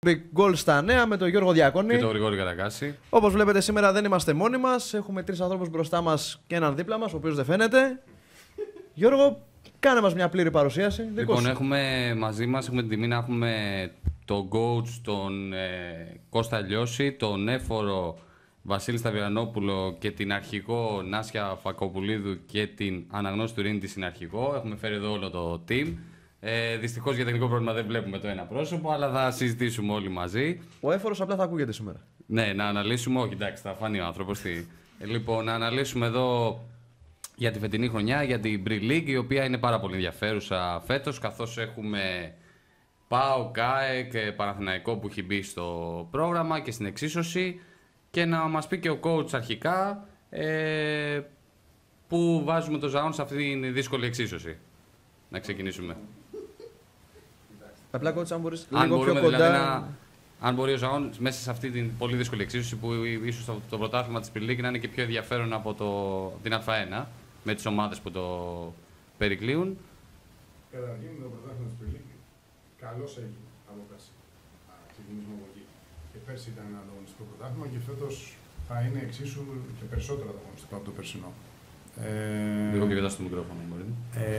Big Goal στα νέα με τον Γιώργο Διακόνη. Και τον Γρηγόρη Καρακάση. Όπως βλέπετε, σήμερα δεν είμαστε μόνοι μας. Έχουμε 3 ανθρώπους μπροστά μας και έναν δίπλα μας, ο οποίος δεν φαίνεται. Γιώργο, κάνε μας μια πλήρη παρουσίαση. Λοιπόν, έχουμε μαζί μας την τιμή να έχουμε τον coach, τον Κώστα Λιώση, τον έφορο Βασίλη Σταυρανόπουλο και την αρχηγό Νάσια Φακοπουλίδου και την αναγνώστη του Ειρήνη τη συναρχηγό. Έχουμε φέρει εδώ όλο το team. Δυστυχώς για τεχνικό πρόβλημα δεν βλέπουμε το ένα πρόσωπο, αλλά θα συζητήσουμε όλοι μαζί. Ο έφορος απλά θα ακούγεται σήμερα. Ναι, να αναλύσουμε. Όχι, εντάξει, θα φανεί ο άνθρωπος. Λοιπόν, να αναλύσουμε εδώ για τη φετινή χρονιά, για την Pre-League, η οποία είναι πάρα πολύ ενδιαφέρουσα φέτος, καθώς έχουμε ΠΑΟΚ, ΑΕΚ, Παναθηναϊκό που έχει μπει στο πρόγραμμα και στην εξίσωση. Και να μας πει και ο coach αρχικά που βάζουμε το Ζαόν σε αυτή τη δύσκολη εξίσωση. Να ξεκινήσουμε. Απλά coach, αν μπορείς λίγο πιο κοντά. Δηλαδή αν μπορεί ο Ζαόν μέσα σε αυτή την πολύ δύσκολη εξίσωση που ίσως το πρωτάθλημα της Pre-League να είναι και πιο ενδιαφέρον από την Α1 με τις ομάδες που το περικλείουν. Καταρχήν το πρωτάθλημα της Pre-League καλώς έγινε από πέρσι. Ξεκινήσουμε από εκεί. Και πέρσι ήταν ένα ανταγωνιστικό πρωτάθλημα και φέτος θα είναι εξίσου και περισσότερο ανταγωνιστικό από το περσινό. Λίγο πιο κοντά στο μικρόφωνο, μπορείτε.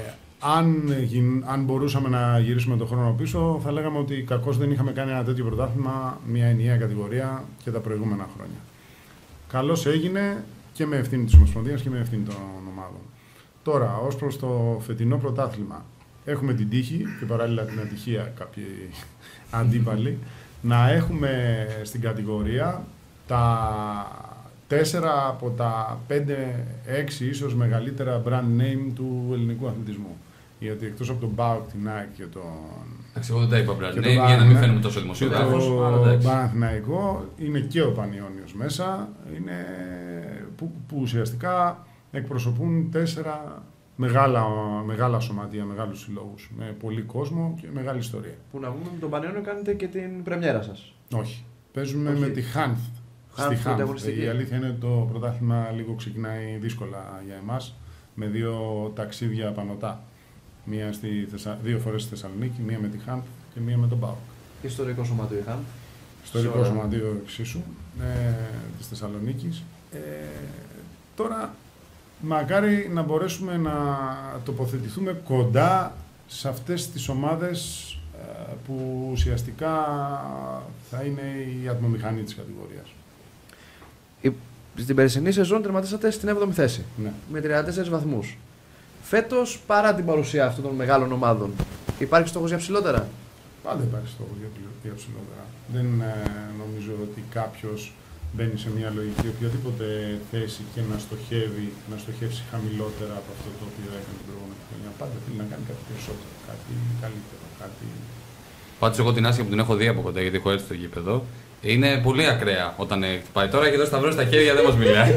Αν μπορούσαμε να γυρίσουμε τον χρόνο πίσω, θα λέγαμε ότι κακώς δεν είχαμε κάνει ένα τέτοιο πρωτάθλημα, μια ενιαία κατηγορία και τα προηγούμενα χρόνια. Καλώς έγινε και με ευθύνη της Ομοσπονδίας και με ευθύνη των ομάδων. Τώρα, ως προς το φετινό πρωτάθλημα, έχουμε την τύχη και παράλληλα την ατυχία κάποιοι αντίπαλοι να έχουμε στην κατηγορία τα 4 από τα 5-6 ίσως μεγαλύτερα brand name του ελληνικού αθλητισμού. Γιατί εκτός από τον ΠΑΟΚ, την ΑΕΚ και τον... Εγώ δεν τα είπα brand name για να μην φαίνουμε τόσο δημοσιογράφος. Το Παναθηναϊκό είναι και ο Πανιώνιος μέσα, που ουσιαστικά εκπροσωπούν 4 μεγάλα σωματεία, μεγάλους συλλόγους, με πολύ κόσμο και μεγάλη ιστορία. Που να πούμε με τον Πανιώνιο κάνετε και την πρεμιέρα σας. Όχι. Παίζουμε με τη Χάνθ. Στη Χάνθ. Η αλήθεια είναι ότι το πρωτάθλημα λίγο ξεκινάει δύσκολα για εμάς, με 2 ταξίδια πανωτά. 2 φορές στη Θεσσαλονίκη, μία με τη Χάνθ και μία με τον ΠΑΟΚ. Ιστορικό σωματείο η Χάνθ. Ιστορικό σωματείο εξίσου της Θεσσαλονίκης. Τώρα, μακάρι να μπορέσουμε να τοποθετηθούμε κοντά σε αυτές τις ομάδες που ουσιαστικά θα είναι η ατμομηχανή της κατηγορίας. Στην περσινή σεζόν τερματίσατε στην 7η θέση, ναι, με 34 βαθμούς. Φέτος, παρά την παρουσία αυτών των μεγάλων ομάδων, υπάρχει στόχος για ψηλότερα? Πάντα υπάρχει στόχος για ψηλότερα. Δεν νομίζω ότι κάποιος μπαίνει σε μια λογική οποιαδήποτε θέση και να στοχεύσει χαμηλότερα από αυτό το οποίο έκανε την προηγούμενη χρονιά. Πάντα θέλει να κάνει κάτι περισσότερο, κάτι καλύτερο, κάτι... Πάντως εγώ την Άσια που την έχω δει από κοντά, γιατί έχω έρθει στο γήπεδο, είναι πολύ ακραία όταν χτυπάει. Τώρα και το σταυρό στα χέρια δεν μας μιλάει.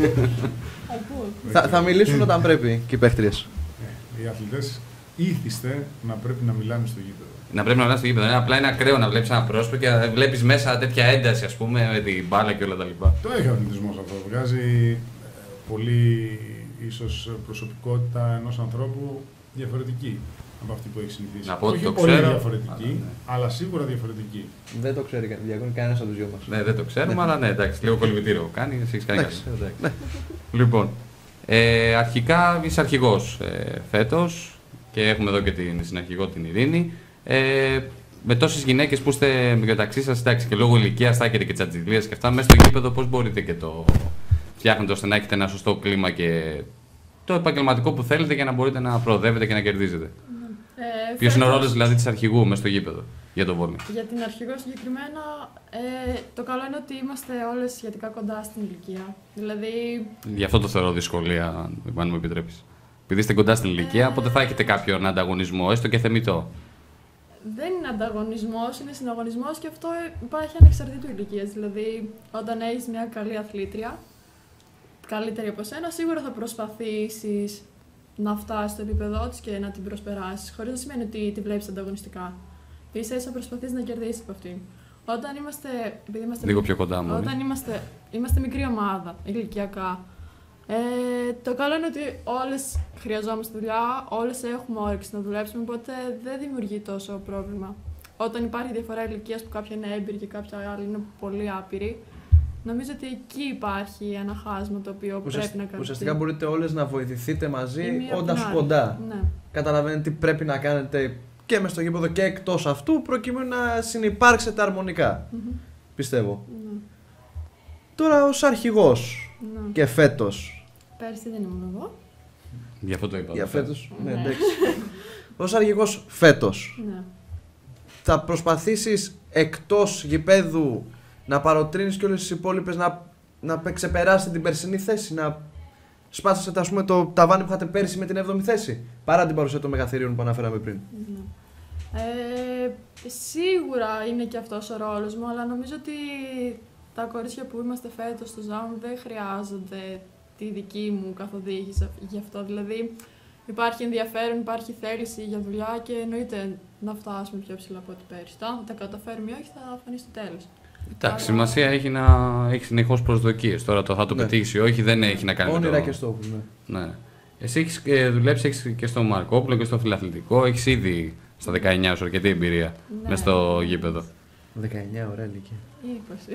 Θα μιλήσουν όταν πρέπει και οι παίχτριες. Οι αθλητές ήθιστε να πρέπει να μιλάνε στο γήπεδο. Να πρέπει να μιλάνε στο γήπεδο. Απλά είναι ακραίο να βλέπεις ένα πρόσωπο και βλέπεις μέσα τέτοια ένταση, ας πούμε, με την μπάλα και όλα τα λοιπά. Το έχει ο αθλητισμός αυτό. Βγάζει πολύ ίσως προσωπικότητα ενός ανθρώπου διαφορετική από αυτή που έχει συνηθίσει. Να πω ότι όχι το πολύ ξέρω, διαφορετική, αλλά σίγουρα διαφορετική. Δεν το ξέρει κανένας από τους δυο μας. Ναι, δεν το ξέρουμε, αλλά ναι, εντάξει, λίγο κολυμπητήριο κάνει, εσύ έχεις κάνει Εντάξει. κάτι. Λοιπόν, αρχικά είσαι αρχηγός φέτος και έχουμε εδώ και την συναρχηγό την Ειρήνη. Με τόσες γυναίκες που είστε μεταξύ σας, εντάξει, και λόγω ηλικίας, τάκερη και τσατζιγλίας και αυτά, μέσα στο γήπεδο πώς μπορείτε και το φτιάχνετε ώστε να έχετε ένα σωστό κλίμα και το επαγγελματικό που θέλετε για να μπορείτε να προοδεύετε και να κερδίζετε? Ποιος είναι ο ρόλος δηλαδή της αρχηγού μέσα στο γήπεδο για το βόλεϊ? Για την αρχηγό συγκεκριμένα, το καλό είναι ότι είμαστε όλες σχετικά κοντά στην ηλικία. Δηλαδή... Γι' αυτό το θεωρώ δυσκολία, αν μου επιτρέπεις. Επειδή είστε κοντά στην ηλικία, οπότε θα έχετε κάποιον ανταγωνισμό, έστω και θεμιτό. Δεν είναι ανταγωνισμός, είναι συναγωνισμός και αυτό υπάρχει ανεξαρτήτου ηλικίας. Δηλαδή, όταν έχεις μια καλή αθλήτρια, καλύτερη από σένα, σίγουρα θα προσπαθήσεις να φτάσεις στο επίπεδό της και να την προσπεράσεις, χωρίς να σημαίνει ότι τη βλέπεις ανταγωνιστικά. Ίσα-ίσα προσπαθείς να κερδίσεις από αυτήν. Όταν είμαστε. Λίγο πιο κοντά μου. Όταν είμαστε μικρή ομάδα, ηλικιακά. Το καλό είναι ότι όλες χρειαζόμαστε δουλειά, όλες έχουμε όρεξη να δουλέψουμε, οπότε δεν δημιουργεί τόσο πρόβλημα. όταν υπάρχει διαφορά ηλικίας που κάποια είναι έμπειροι και κάποια άλλη είναι πολύ άπειροι, νομίζω ότι εκεί υπάρχει ένα χάσμα το οποίο πρέπει να καλυφθεί. Ουσιαστικά μπορείτε όλες να βοηθηθείτε μαζί μία όντας από την κοντά. Ναι. Καταλαβαίνετε τι πρέπει να κάνετε και μες στο γήπεδο και εκτός αυτού, προκειμένου να συνυπάρξετε αρμονικά. Πιστεύω. Ναι. Τώρα ως αρχηγός Ναι. και φέτος. Πέρσι δεν ήμουν εγώ. Γι' αυτό το είπα. Για φέτος. Ναι, Ναι. εντάξει. Ως αρχηγός φέτος. Ναι. Θα προσπαθήσεις εκτός γηπέδου να παροτρύνεις και όλες τις υπόλοιπες να ξεπεράσετε την περσινή θέση, να σπάσετε ας πούμε το ταβάνι που είχατε πέρσι με την 7η θέση, παρά την παρουσία των μεγαθυρίων που αναφέραμε πριν. Ναι. Σίγουρα είναι και αυτός ο ρόλος μου, αλλά νομίζω ότι τα κορίτσια που είμαστε φέτος στο ΖΑΜ δεν χρειάζονται τη δική μου καθοδήγηση γι' αυτό. Δηλαδή υπάρχει ενδιαφέρον, υπάρχει θέληση για δουλειά και εννοείται να φτάσουμε πιο ψηλά από ό,τι πέρσι. Αν θα τα καταφέρουμε ή όχι θα φανεί στο τέλος. Εντάξει, σημασία έχει να έχει συνεχώς προσδοκίες. Τώρα το θα το πετύχει ή όχι δεν έχει να κάνει με Όνειρα το... και στόχους, ναι. Ναι. Εσύ έχεις δουλέψει έχεις και στο Μαρκόπουλο και στο φιλαθλητικό. Έχεις ήδη στα 19 σου αρκετή εμπειρία Ναι. μες στο γήπεδο. 19 ωραία ηλικία. 20.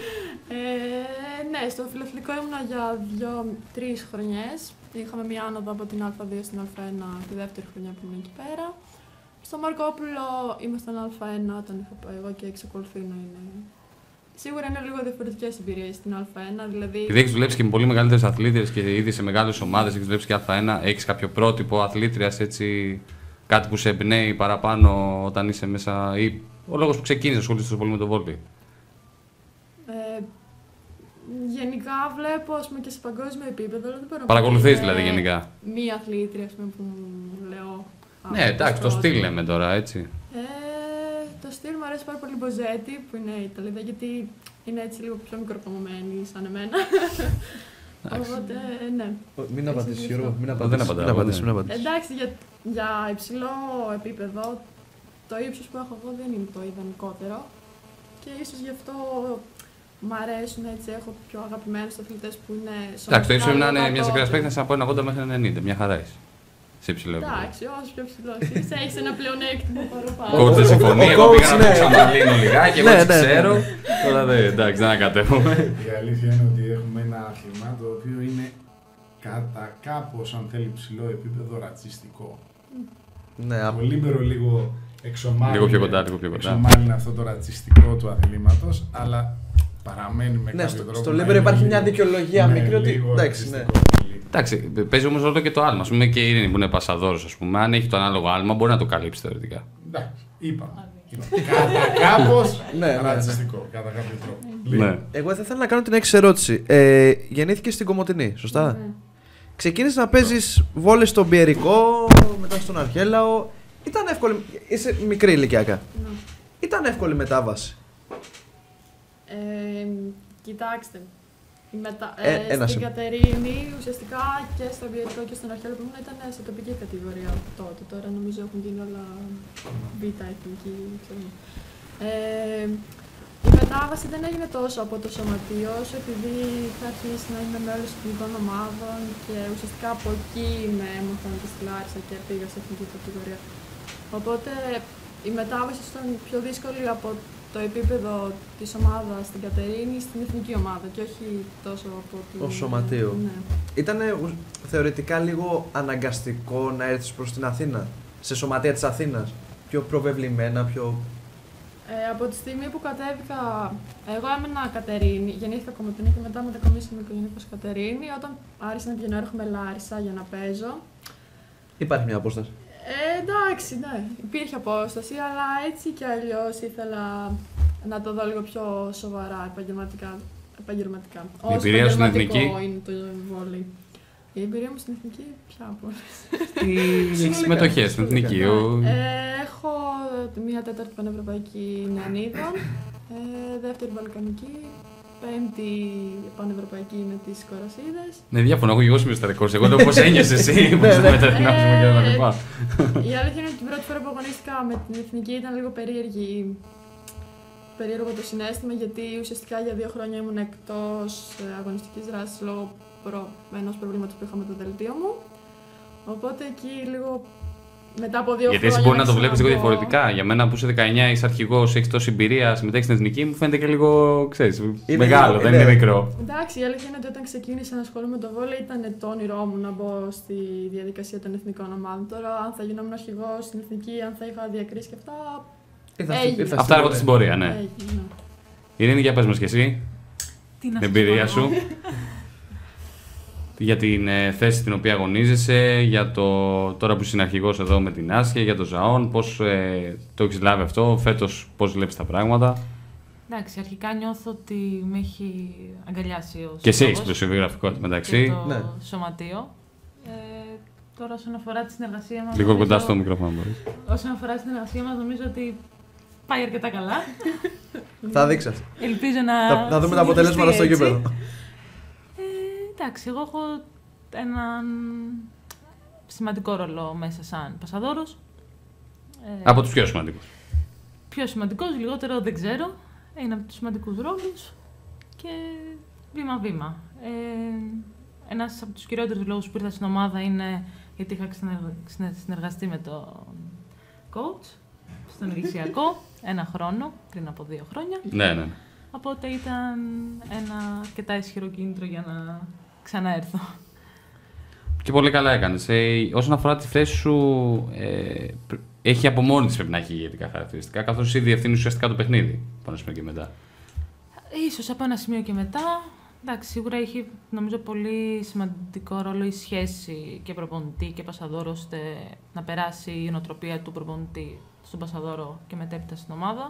Ναι, στο φιλαθλητικό ήμουνα για 2-3 χρονιές. Είχαμε μία άνοδο από την Α2 στην Α1 τη δεύτερη χρονιά που ήμουν εκεί πέρα. Στο Μαρκόπουλο ήμασταν Α1 όταν είχα πάει εγώ και εξακολουθεί να είναι. Σίγουρα είναι λίγο διαφορετικές εμπειρίες στην Α1. Δηλαδή... Επειδή έχεις δουλέψει και με πολύ μεγαλύτερες αθλήτριες και ήδη σε μεγάλες ομάδες, έχεις δουλέψει και Α1, έχεις κάποιο πρότυπο αθλήτριας, έτσι, κάτι που σε εμπνέει παραπάνω όταν είσαι μέσα, ή ο λόγος που ξεκίνησες ασχολείσαι τόσο πολύ με το βόλεϊ? Γενικά βλέπω ας πούμε, και σε παγκόσμιο επίπεδο. Δεν μπορώ να Παρακολουθείς πω, δηλαδή γενικά? Μία αθλήτρια ας πούμε, που λέω. Ναι, εντάξει, το στυλ λέμε τώρα, έτσι. Το στυλ μου αρέσει πάρα πολύ η Μποζέτη, που είναι η Ιταλίδα, γιατί είναι έτσι λίγο πιο μικροκομωμένη σαν εμένα. Οπότε, ναι. Μην απαντήσεις, Γιώργο. Μην Δεν απαντάω, απαντήσεις. Εντάξει, για υψηλό επίπεδο, το ύψος που έχω εγώ δεν είναι το ιδανικότερο. Και ίσως γι' αυτό μ' αρέσουν έτσι, έχω πιο αγαπημένους αθλητές που είναι σωματικά. Εντάξει, το ύψος να είναι μια κατώτεροι. ακραίας παίκτης από 1,80 μέχρι 90, μια χαρά είσαι. Σε υψηλό επίπεδο. Εντάξει, όσο πιο ψηλός είσαι, έχεις ένα πλεονέκτημα παραπάνω. Ο coach δεν συμφωνεί, εγώ coach, πήγα να ναι. το ξαμαλύνω λιγάκι, εγώ Ναι, έτσι ναι, ναι. ξέρω. Τώρα δεν, εντάξει, δεν ανακατεύομαι. Η αλήθεια είναι ότι έχουμε ένα άθλημα το οποίο είναι κατά κάπως, αν θέλει, ψηλό επίπεδο ρατσιστικό. Ναι, Το λίμπερο λίγο εξομάλυνε, Λίγο πιο κοντά, λίγο πιο κοντά. εξομάλυνε αυτό το ρατσιστικό του αθλήματος, αλλά παραμένει με ναι, κάποιο τρόπο. στο να Λίμπερο είναι υπάρχει λίγο- μια δικαιολογία ναι, μικρή ότι. λίγο Εντάξει, ναι. ρατσιστικό. Εντάξει, παίζει όμως ρόλο και το άλμα. Ας πούμε και η Ειρήνη που είναι πασαδόρος, ας πούμε, αν έχει το ανάλογο άλμα, μπορεί να το καλύψει θεωρητικά. Εντάξει, είπαμε. Κατά κάπως Ναι. ρατσιστικό, κατά κάποιο τρόπο. Ναι. Εγώ θα ήθελα να κάνω την εξή ερώτηση. Γεννήθηκε στην Κομοτηνή, σωστά. Ναι. Ξεκίνησε να παίζεις βόλεϊ στον Πιερικό, μετά στον Αρχέλαο. Ήταν εύκολη. Είσαι μικρή ηλικιακά. Ναι. Ήταν εύκολη μετάβαση. Κοιτάξτε. Ένας Στην είναι. Κατερίνη, ουσιαστικά και στο Βιερικό και στον Αρχαίο που ήμουν ήταν σε τοπική κατηγορία τότε. Τώρα νομίζω έχουν γίνει όλα β' εθνική. ξέρω. Η μετάβαση δεν έγινε τόσο από το σωματείο, όσο επειδή είχα αρχίσει να είμαι μέλος εθνικών ομάδων και ουσιαστικά από εκεί με έμαθαν και στη Λάρισα και πήγα σε εθνική κατηγορία. Οπότε η μετάβαση ήταν πιο δύσκολη από το επίπεδο της ομάδας στην Κατερίνη στην εθνική ομάδα και όχι τόσο από την... Ως σωματείο. Ναι. Ήταν θεωρητικά λίγο αναγκαστικό να έρθεις προς την Αθήνα, σε σωματεία της Αθήνας. Πιο προβεβλημένα, πιο. Από τη στιγμή που κατέβηκα, εγώ έμενα Κατερίνη, γεννήθηκα Κομοτηνή και μετά μετακομίσαμε οικογενειακώς Κατερίνη. Όταν άρχισα να πηγαίνω έρχομαι Λάρισα για να παίζω. Υπάρχει μια απόσταση. Εντάξει, ναι, υπήρχε απόσταση, αλλά έτσι κι αλλιώς ήθελα να το δω λίγο πιο σοβαρά επαγγελματικά. Η εμπειρία σου στην εθνική? Είναι το βόλεϊ. Η εμπειρία μου στην εθνική, ποια από όλες? Έχεις συμμετοχές στην εθνική. Έχω μία τέταρτη πανευρωπαϊκή νεανίδων, δεύτερη βαλκανική, πέμπτη πανευρωπαϊκή με τις Κορασίδες. Ναι, διάφορα, έχω και εγώ σημειωσταρικός. Εγώ λέω πώς ένιωσες εσύ, πώς θα μεταδυνάσουμε και τα λοιπά. Η αλήθεια είναι ότι την πρώτη φορά που αγωνίστηκα με την εθνική ήταν λίγο περίεργο το συναίσθημα, γιατί ουσιαστικά για 2 χρόνια ήμουν εκτός αγωνιστικής δράσης λόγω ενός προβλήματος που είχα με το δελτίο μου. Οπότε εκεί λίγο μετά από 2 χρόνια. Γιατί εσύ μπορεί να το βλέπει λίγο ξαναμπω. διαφορετικά. Για μένα που είσαι 19, είσαι αρχηγός, έχει τόση εμπειρία, συμμετέχει στην εθνική, μου φαίνεται και λίγο, ξέρεις, μεγάλο, δεν είναι μικρό. Εντάξει, η αλήθεια είναι ότι όταν ξεκίνησα να ασχολούμαι με το βόλεϊ ήταν το όνειρό μου να μπω στη διαδικασία των εθνικών ομάδων. Τώρα, αν θα γινόμουν αρχηγός στην εθνική, αν θα είχα διακρίσει και αυτά. Αυτά έρχονται στην πορεία, ναι. Έγινε. Ειρήνη, για πες μας και εσύ Τι να την σας εμπειρία πω σου. εγώ. Για την θέση στην οποία αγωνίζεσαι, για το τώρα που είσαι αρχηγός εδώ με την Άσια, για το Ζαόν, πώς το έχεις λάβει αυτό, φέτος πώς βλέπεις τα πράγματα. Εντάξει, αρχικά νιώθω ότι με έχει αγκαλιάσει ο Και εσύ έχεις σύλλογος προσωπικογραφικότητα και μεταξύ. το Ναι. σωματείο. Τώρα όσον αφορά τη συνεργασία μας... Λίγο νομίζω- κοντά στο μικρόφωνο μπορείς. Όσον αφορά τη συνεργασία μας, νομίζω ότι πάει αρκετά καλά. Θα δείξει αυτό. Ελπίζω να. Να δούμε τα αποτελέσματα στο συνεχιστεί γήπεδο. Εντάξει, εγώ έχω έναν σημαντικό ρόλο μέσα σαν πασαδόρος. Από τους πιο σημαντικούς. Πιο σημαντικός, λιγότερο δεν ξέρω. Είναι από τους σημαντικούς ρόλους και βήμα-βήμα. Ένας από τους κυριότερους λόγους που ήρθα στην ομάδα είναι γιατί είχα συνεργαστεί με τον coach στον ηλικιακό 1 χρόνο, πριν από 2 χρόνια. Ναι. Οπότε ήταν ένα αρκετά ισχυρό κίνητρο για να ξαναέρθω. Και πολύ καλά έκανες. Όσον αφορά τη θέση σου, έχει από μόνη της πρέπει να έχει ηγετικά χαρακτηριστικά, καθώς εσύ διευθύνεις ουσιαστικά το παιχνίδι από ένα σημείο και μετά. Ίσως από ένα σημείο και μετά. Εντάξει, σίγουρα έχει νομίζω πολύ σημαντικό ρόλο η σχέση και προπονητή και πασαδόρο, ώστε να περάσει η νοοτροπία του προπονητή στον πασαδόρο και μετέπειτα στην ομάδα.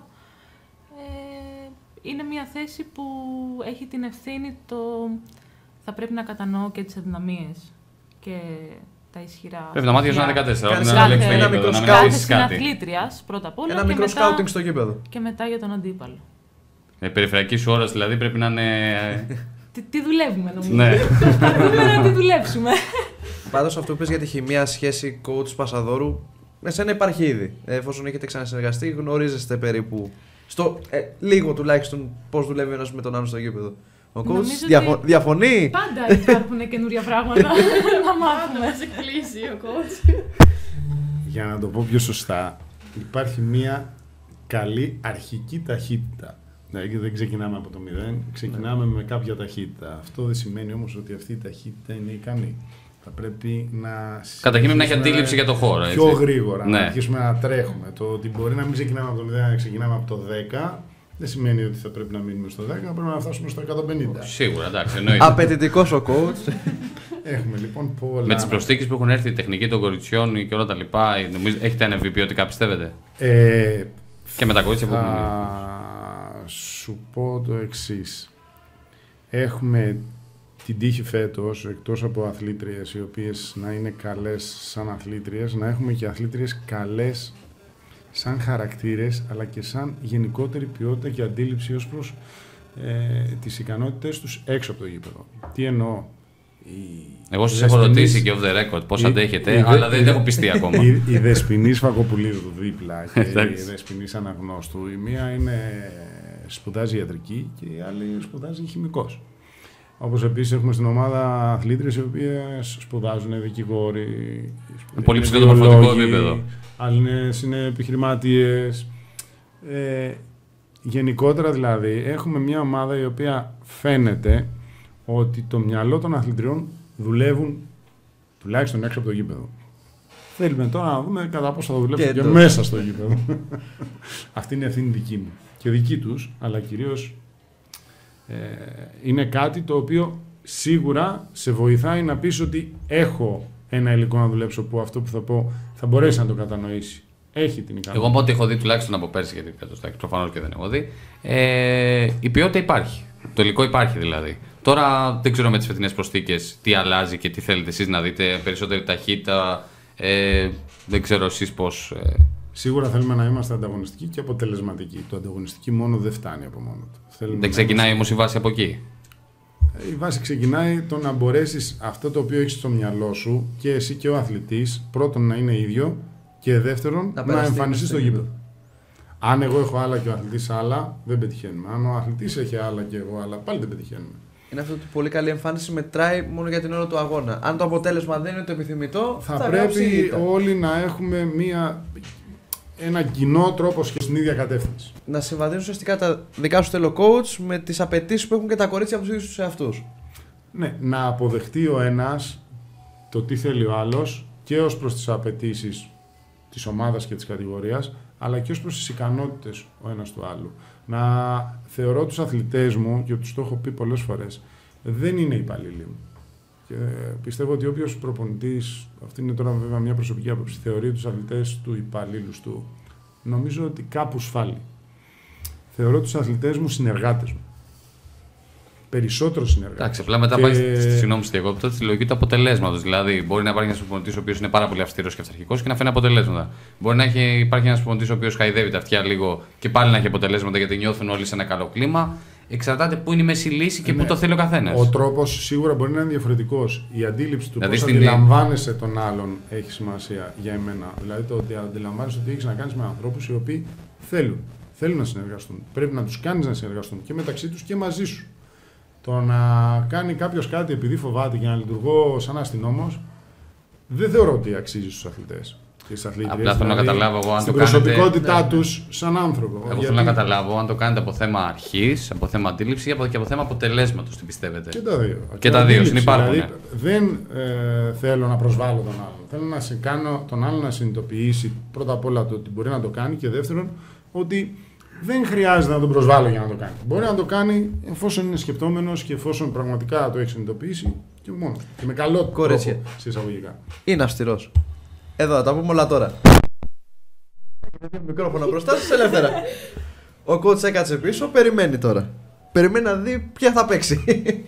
Είναι μια θέση που έχει την ευθύνη θα πρέπει να κατανοώ και τις αδυναμίες και τα ισχυρά. Πρέπει να μάθεις να είναι 14, Κάνεις να ένα λέξεις το μικρό γήπεδο, να μην σκάουτινγκ. αφήσεις κάτι. Συναθλήτριας πρώτα απ' όλα. Ένα και μικρό μετά, σκάουτινγκ στο γήπεδο. και μετά για τον αντίπαλο. Περιφερειακή σου όραση δηλαδή πρέπει να είναι. Τι δουλεύουμε νομίζω. Ναι. Πρέπει να τη δουλέψουμε. Πάντως αυτό που πες για τη χημεία σχέση coach Πασαδόρου, με σένα υπάρχει ήδη. Εφόσον έχετε ξανασυνεργαστεί, γνωρίζεστε περίπου. Λίγο τουλάχιστον πώς δουλεύει ο ένας με τον άλλο στο γήπεδο. Ο coach Νομίζω ότι- διαφωνεί. Πάντα υπάρχουν καινούρια πράγματα να Πάντα μάθουμε. μας εκπλήσει ο coach. Για να το πω πιο σωστά, υπάρχει μια καλή αρχική ταχύτητα. Δηλαδή δεν ξεκινάμε από το 0, ξεκινάμε με κάποια ταχύτητα. Αυτό δεν σημαίνει όμως ότι αυτή η ταχύτητα είναι ικανή. Θα πρέπει να Καταρχήν να έχει συνεχίσουμε αντίληψη για το χώρο. πιο έτσι. γρήγορα, Ναι. να αρχίσουμε να τρέχουμε. Το ότι μπορεί να μην ξεκινάμε από το 0, να ξεκινάμε από το 10, δεν σημαίνει ότι θα πρέπει να μείνουμε στο 10, πρέπει να φτάσουμε στο 150. Σίγουρα, εντάξει, εννοείται. Απαιτητικός ο coach. Έχουμε λοιπόν πολλά. Με τις προσθήκες που έχουν έρθει, η τεχνική των κοριτσιών και όλα τα λοιπά, νομίζω, έχετε ανεβεί ποιοτικά, πιστεύετε. Και με τα κορίτσια που έχουν μείνει. Θα σου πω το εξής. Έχουμε την τύχη φέτος, εκτός από αθλήτριες οι οποίες να είναι καλές σαν αθλήτριες, να έχουμε και αθλήτριες καλές σαν χαρακτήρες, αλλά και σαν γενικότερη ποιότητα και αντίληψη ως προς τις ικανότητες τους έξω από το γήπεδο. Τι εννοώ. Εγώ σας έχω ρωτήσει και off the record πώς αντέχετε, αλλά δεν έχω πιστεί ακόμα. Η Δεσποινής Φακοπουλίδου δίπλα και η Εντάξει. Δεσποινής Αναγνώστου. Η μία σπουδάζει ιατρική και η άλλη σπουδάζει χημικός. Όπως επίσης έχουμε στην ομάδα αθλήτριες οι οποίες σπουδάζουν δικηγόροι. Πολύ είναι ψηλό το μορφωτικό βιολόγοι, επίπεδο. Άλλες είναι επιχειρηματίες. Γενικότερα δηλαδή έχουμε μια ομάδα η οποία φαίνεται ότι το μυαλό των αθλητριών δουλεύουν τουλάχιστον έξω από το γήπεδο. Θέλουμε τώρα να δούμε κατά πόσο θα δουλέψουν και μέσα στο γήπεδο. Αυτή είναι η ευθύνη δική μου και δική τους, αλλά κυρίως είναι κάτι το οποίο σίγουρα σε βοηθάει να πεις ότι έχω ένα υλικό να δουλέψω που αυτό που θα πω θα μπορέσει να το κατανοήσει. Έχει την ικανότητα. Εγώ από ό,τι έχω δει τουλάχιστον από πέρσι, γιατί προφανώς και δεν έχω δει, η ποιότητα υπάρχει. Το υλικό υπάρχει δηλαδή. Τώρα δεν ξέρω με τις φετινές προσθήκες τι αλλάζει και τι θέλετε εσείς να δείτε. Περισσότερη ταχύτητα, δεν ξέρω εσείς πώς. Σίγουρα θέλουμε να είμαστε ανταγωνιστικοί και αποτελεσματικοί. Το ανταγωνιστική μόνο δεν φτάνει από μόνο του. Δεν ξεκινάει όμως η βάση από εκεί. Η βάση ξεκινάει το να μπορέσεις αυτό το οποίο έχεις στο μυαλό σου και εσύ και ο αθλητής, πρώτον να είναι ίδιο και δεύτερον να εμφανιστεί στο γήπεδο. Αν εγώ έχω άλλα και ο αθλητής άλλα, δεν πετυχαίνουμε. Αν ο αθλητής έχει άλλα και εγώ άλλα, πάλι δεν πετυχαίνουμε. είναι αυτό ότι πολύ καλή εμφάνιση μετράει μόνο για την ώρα του αγώνα. Αν το αποτέλεσμα δεν είναι το επιθυμητό, θα πρέπει όλοι να έχουμε ένα κοινό τρόπο και στην ίδια κατεύθυνση. Να συμβαδίζουν ουσιαστικά τα δικά σου θέλω coach με τις απαιτήσεις που έχουν και τα κορίτσια από τους ίδιους τους εαυτούς. Ναι, να αποδεχτεί ο ένας το τι θέλει ο άλλος και ως προς τις απαιτήσεις της ομάδας και της κατηγορίας, αλλά και ως προς τις ικανότητες ο ένας του άλλου. Να θεωρώ τους αθλητές μου, και τους το έχω πει πολλές φορές, δεν είναι υπαλλήλοι μου. Και πιστεύω ότι όποιος προπονητής, αυτή είναι τώρα βέβαια μια προσωπική άποψη, θεωρεί τους αθλητές του υπαλλήλους του, νομίζω ότι κάπου σφάλει. Θεωρώ τους αθλητές μου συνεργάτες μου. Περισσότερο συνεργάτες. Εντάξει, απλά μετά πάει στη λογική του αποτελέσματος. Δηλαδή, μπορεί να υπάρχει ένας προπονητής ο οποίος είναι πάρα πολύ αυστηρός και αυταρχικός και να φέρνει αποτελέσματα. Μπορεί να υπάρχει ένας προπονητής ο οποίος χαϊδεύει τα αυτιά λίγο και πάλι να έχει αποτελέσματα γιατί νιώθουν όλοι σε ένα καλό κλίμα. Εξαρτάται πού είναι η μέση λύση και πού το θέλει ο καθένας. Ο τρόπος σίγουρα μπορεί να είναι διαφορετικός. Η αντίληψη του πώς αντιλαμβάνεσαι τον άλλον έχει σημασία για εμένα. Δηλαδή, το ότι αντιλαμβάνεσαι ότι έχεις να κάνεις με ανθρώπους οι οποίοι θέλουν να συνεργαστούν. Πρέπει να τους κάνεις να συνεργαστούν και μεταξύ τους και μαζί σου. Το να κάνει κάποιος κάτι επειδή φοβάται και να λειτουργώ σαν αστυνόμος, δεν θεωρώ ότι αξίζει στους αθλητές. Απλά θέλω να καταλάβω εγώ αν στην το κάνετε. προσωπικότητά τους σαν άνθρωπο. Εγώ θέλω να καταλάβω αν το κάνετε από θέμα αρχής, από θέμα αντίληψη ή και από θέμα αποτελέσματος. Τι πιστεύετε? Και τα δύο. Και τα δύο συνυπάρχουν. Δηλαδή, δεν θέλω να προσβάλλω τον άλλον. Θέλω να κάνω τον άλλον να συνειδητοποιήσει πρώτα απ' όλα το ότι μπορεί να το κάνει και δεύτερον ότι δεν χρειάζεται να τον προσβάλλω για να το κάνει. Μπορεί να το κάνει εφόσον είναι σκεπτόμενος και εφόσον πραγματικά το έχει συνειδητοποιήσει και μόνο. Και με καλό τρόπο, σε εισαγωγικά. Είναι αυστηρός. Εδώ, θα τα πούμε όλα τώρα. Μικρόφωνο μπροστά σας, ελεύθερα. Ο coach έκατσε πίσω, περιμένει τώρα. Περιμένει να δει ποια θα παίξει.